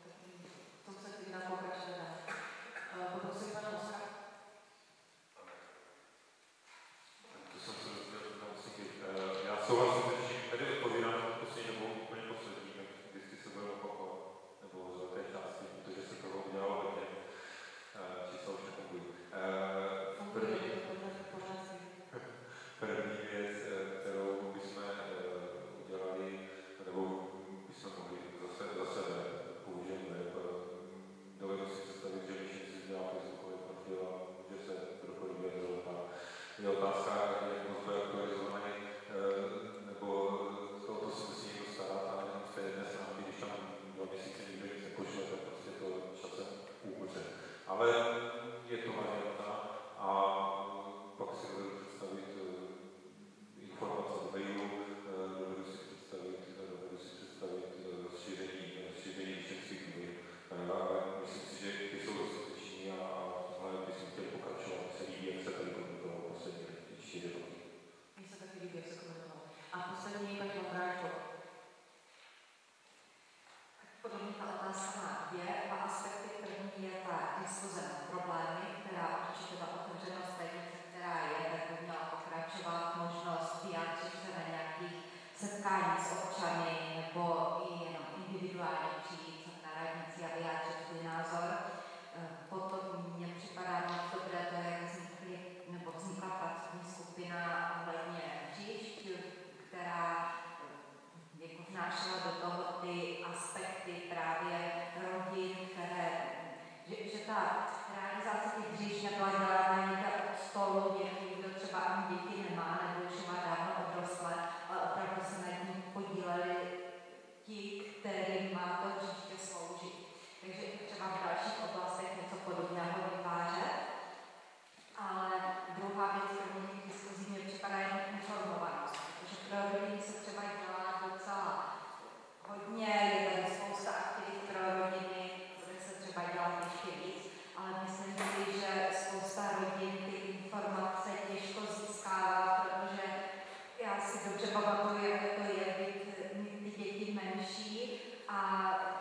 V tom se tedy dá pokračovat dál. Poprosím pana Oskara.
To jsem se rozdělil na musíky. Já souhlasím, že všim tady odpovídám poslední dobou úplně poslední, tak vždycky se budeme opakovat, nebo z velké části, protože se toho udělalo hodně. Čísla už nefungují. První věc, kterou bychom udělali, nebo bychom mohli zase, zase použijeme web. Dovedu si představit, že když si dělá facebookový profil a může se kdokoliv vyjadřovat. Je otázka, jak moc bude aktualizovaný, nebo z tohoto si musí někdo starat a jenom z té jedné stránky, když tam dva měsíce nikdo nic nepošle, tak prostě to časem úkuře. Ale je to varianta a pak si dovedu představit informace do mailu, dovedu si představit, dovedu si představit rozšíření, rozšíření všech mailů. Myslím si, že ty jsou dostateční a tohle bychom chtěli pokračovat. Se líbí, jak se tady komunikovalo poslední čtyři roky.
Mně se taky líbí, jak se komunikovalo. A poslední paní Vondráčko.
Podobně ta otázka má dvě, dva aspekty. První je ta diskuze na problémy, která určitě ta otevřenost radnice, která je, tak by měla pokračovat, možnost vyjádřit se na nějakých setkání s občany nebo i jenom individuálně přijít na radnici a vyjádřit svůj názor. Potom mně připadá moc dobré to, jak vznikly, nebo vznikla pracovní skupina ohledně hřišť, která jako vnášela do toho ty aspekty právě rodin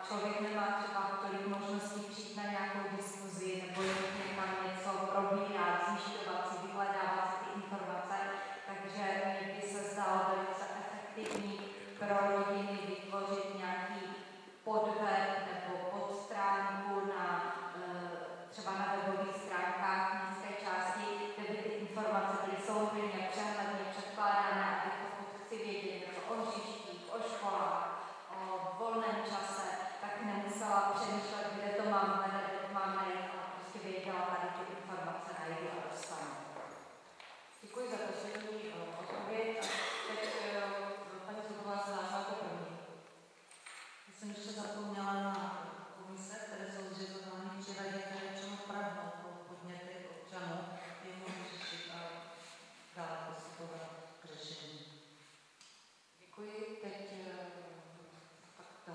člověk nemá třeba tolik možností přijít na nějakou diskuzi nebo jít někam něco probírat, zjišťovat si, vyhledávat si ty informace, takže mi by se zdalo velice efektivní pro rodiny vytvořit nějaký podweb nebo podstránku na třeba na webových stránkách městské části, kde by ty informace byly souhrnně, přehledně předkládané, aby pokud chci vědět něco o hřištích, o školách, o volném čase, tak nemusela přemýšlet, kde to mám hledat, kde to mám najít, ale prostě věděla, tady ty informace najdu a dostanu.
Děkuji za poslední odpověď a teď paní Zutová se hlásila jako první.
Já jsem ještě zapomněla na komise, které jsou zřizovány při radě, které čemu Prahu po podnětech občanů, je mohou řešit a dále postupovat k řešení.
Děkuji, teď tak to.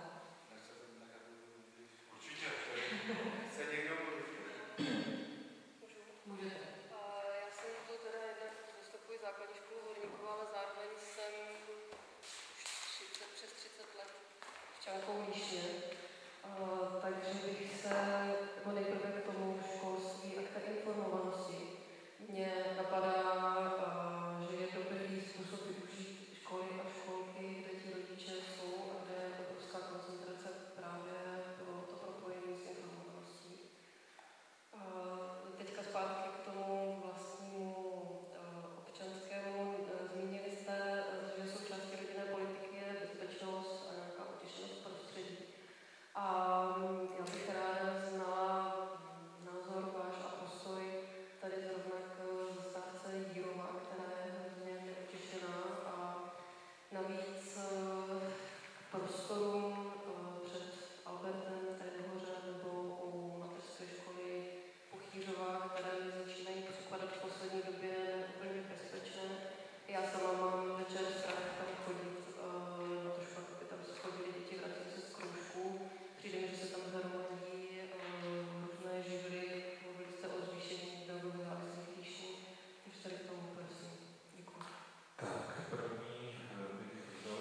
Určitě. Chce někdo mluvit?
Můžete.
Já jsem tu teda jednak zastupuji základní školu Horníků, ale zároveň jsem už třicet, přes třicet let občankou Líšně. Uh, takže bych se, nebo nejprve k tomu školství a k té informovanosti. Mně napadá, uh, že je dobrý způsob využít školy a školky, kde ti rodiče jsou a kde je obrovská koncentrace právě pro to propojení s informovaností. Uh, teďka zpátky k tomu vlastnímu uh, občanskému. Uh, zmínili jste, že součástí rodinné politiky je bezpečnost a nějaká utěšenost prostředí. A já bych ráda znala názor váš a postoj tady zrovna k zastávce Jírova, která je hrozně neutěšená a navíc k prostorům před Albertem v Trnhoře nebo u mateřské školy Pochýřová, které mi začínají připadat v poslední době úplně bezpečné. Já sama mám večer strach tam chodit na to školu, aby tam se chodili děti vracet se z kroužků. Přijde mi, že se tam zhromadí různé živly, mluvili jste o zvýšení drogových závislých líšní. Takže tady k tomu prosím. Děkuji.
Tak, první bych vzal.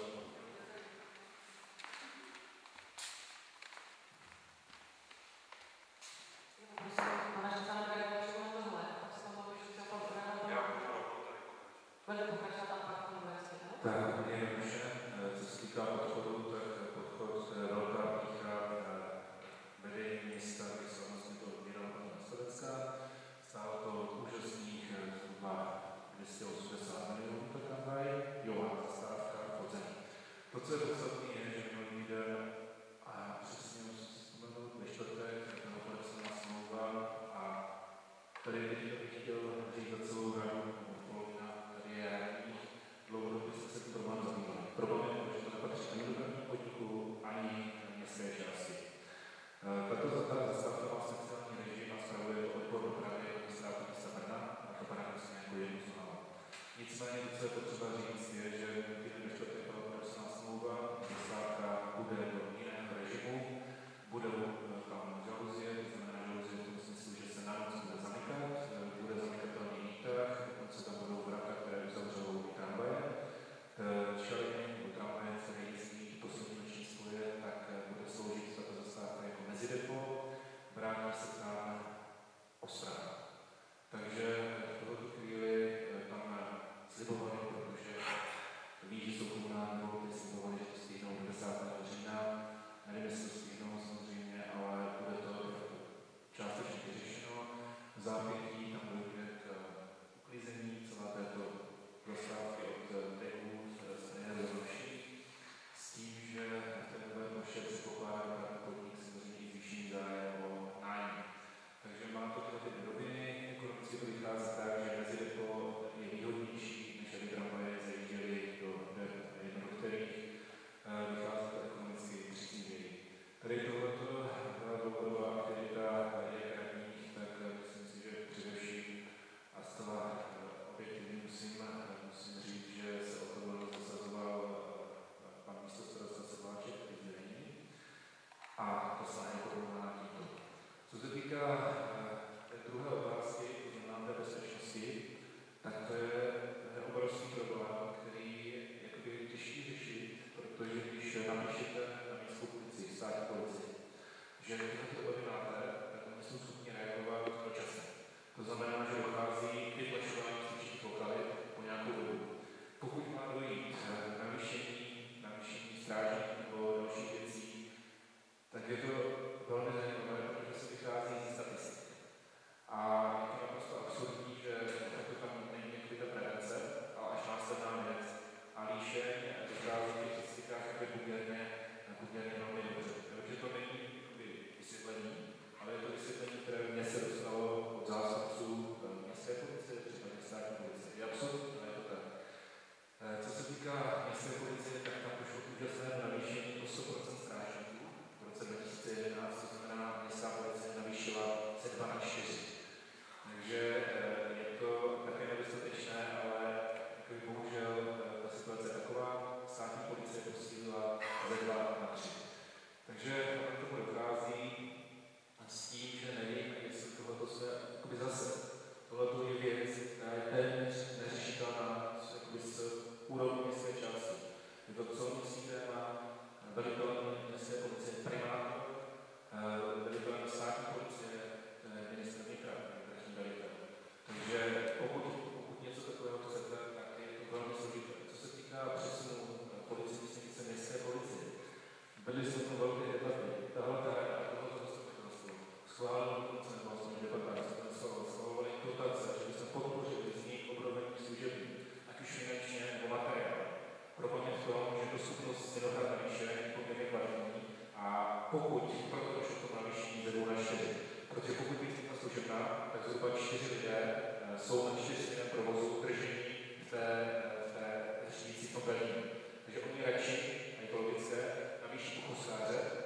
Prosím, pana Štěpána Dragana na tohle, a se tam můžu třeba pořádat.
Já můžu tady
Bude pokračovat tam pak tomu vůbec,
Tak, mě jednoduše, co se týká odchodu, tak odchod velká pícha vedení města, když se vlastně to odbíralo paní Ostrovecká, stálo to úžasných zhruba dvě stě osmdesát milionů to tramvaj, jo, a zastávka podzemí. To, co je podstatné, je, že minulý den, a přesně už si vzpomenu, ve čtvrtek byla podepsaná smlouva a tady bych chtěl říct za celou radu, polovina tady je radních, dlouhodobě jsme se tím problémem zabývali. Problém je, že to nepatří ani do dopravního podniku, ani městské části. Tato zastávka má speciální režim a spravuje to odbor dopravy administrátu města Brna a to padá vlastně jako jednu z hlavu. Nicméně, co je potřeba říct, je, že týden ve čtvrtek byla podepsaná smlouva, zastávka bude do jiného režimu, budou tam žaluzie, to znamená žaluzie v tom smyslu, že se na noc bude zamykat, bude zamykatelný výtah, dokonce tam budou vrata, které uzavřou tramvaje. Čeliny nebo tramvaje, které jezdí poslední noční spoje, tak bude sloužit tato zastávka jako mezidepo, brání se tam Ostrava. Takže v tuto chvíli tam slibovali, protože ví, že jsou komunální volby, slibovali, že to stihnou do desátého října. Nevím, jestli to stihnou samozřejmě, ale bude to částečně vyřešeno. V zápětí tam dojde k uklízení celé této zastávky od Tehů z Nejezovší, s tím, že ten nové ploše předpokládá dopravní podnik samozřejmě i zvýšení zájem o nájem. Takže má to tyhle dvě roviny. Ekonomicky to vychází tak, že mezidepo je výhodnější, než aby tramvaje zajížděly do jednotlivých. Vychází to ekonomicky příznivěji. Tady tohleto byla dlouhodobá aktivita jak radních, tak myslím si, že především a zcela objektivně musím, musím říct, že se o to velmi zasazoval pan místostarosta Sedláček, který zde není. A to se neporovná tímto. Co se týká té druhé otázky, to znamená té bezpečnosti, tak to je obrovský problém, který je jakoby těžký řešit, protože když napíšete na městskou policii, státní policii, že tyhle ty obavy máte, tak oni jsou schopni reagovat dočasně. To znamená, že dochází k vytlačování určitých lokalit po nějakou dobu. Pokud má dojít k navýšení, navýšení strážníků nebo dalších věcí, tak je to velmi zajímavé, protože se vychází ze statistik. A je to naprosto absurdní, že to tam není někdy ta prevence, ale až následná věc. A líšeň vychází v těch statistikách také poměrně, poměrně velmi dobře. Takže to není vysvětlení, ale je to vysvětlení, které mě se dostalo od zástupců městské policie, případně státní policie. Je absurdní, ale je to tak. Co se týká městské policie, tak tam došlo k úžasnému navýšení o sto procent strážníků. V roce dva tisíce jedenáct, to znamená, městská policie navýšila se dva na čtyři. Takže je to také nedostatečné, ale jako bohužel ta situace je taková, státní policie posílila ze dva na tři. Takže k tomu dochází s tím, že nevím, jestli tohleto se jakoby zase, tohleto je věc, která je téměř neřešitelná z úrovně městské části. Je to celostní téma, velitelem městské policie primátor, velitelem státní policie, ministr vnitra, vrchní velitel. Takže pokud, pokud něco takového chcete, tak je to velmi složité. Co se týká přesunu policistnice městské policie, byly jsme to velké debaty. Tahle rada a tohoto zastupitelstvo schválilo dokonce vlastně debatách, schvalovali dotace, že bychom podpořili vznik obrovených služební, ať už finančně nebo materiál. Problém v tom, že dostupnost Stinohrad navýšení je poměrně kvalitní a pokud proto došlo k tomu navýšení ze dvou na čtyři, protože pokud by vznikla služebna, tak zhruba čtyři lidé jsou na čtyři provozu držení v té, v té řídící kompletní. Takže oni radši, a je to logické, navýší pochůzkáře,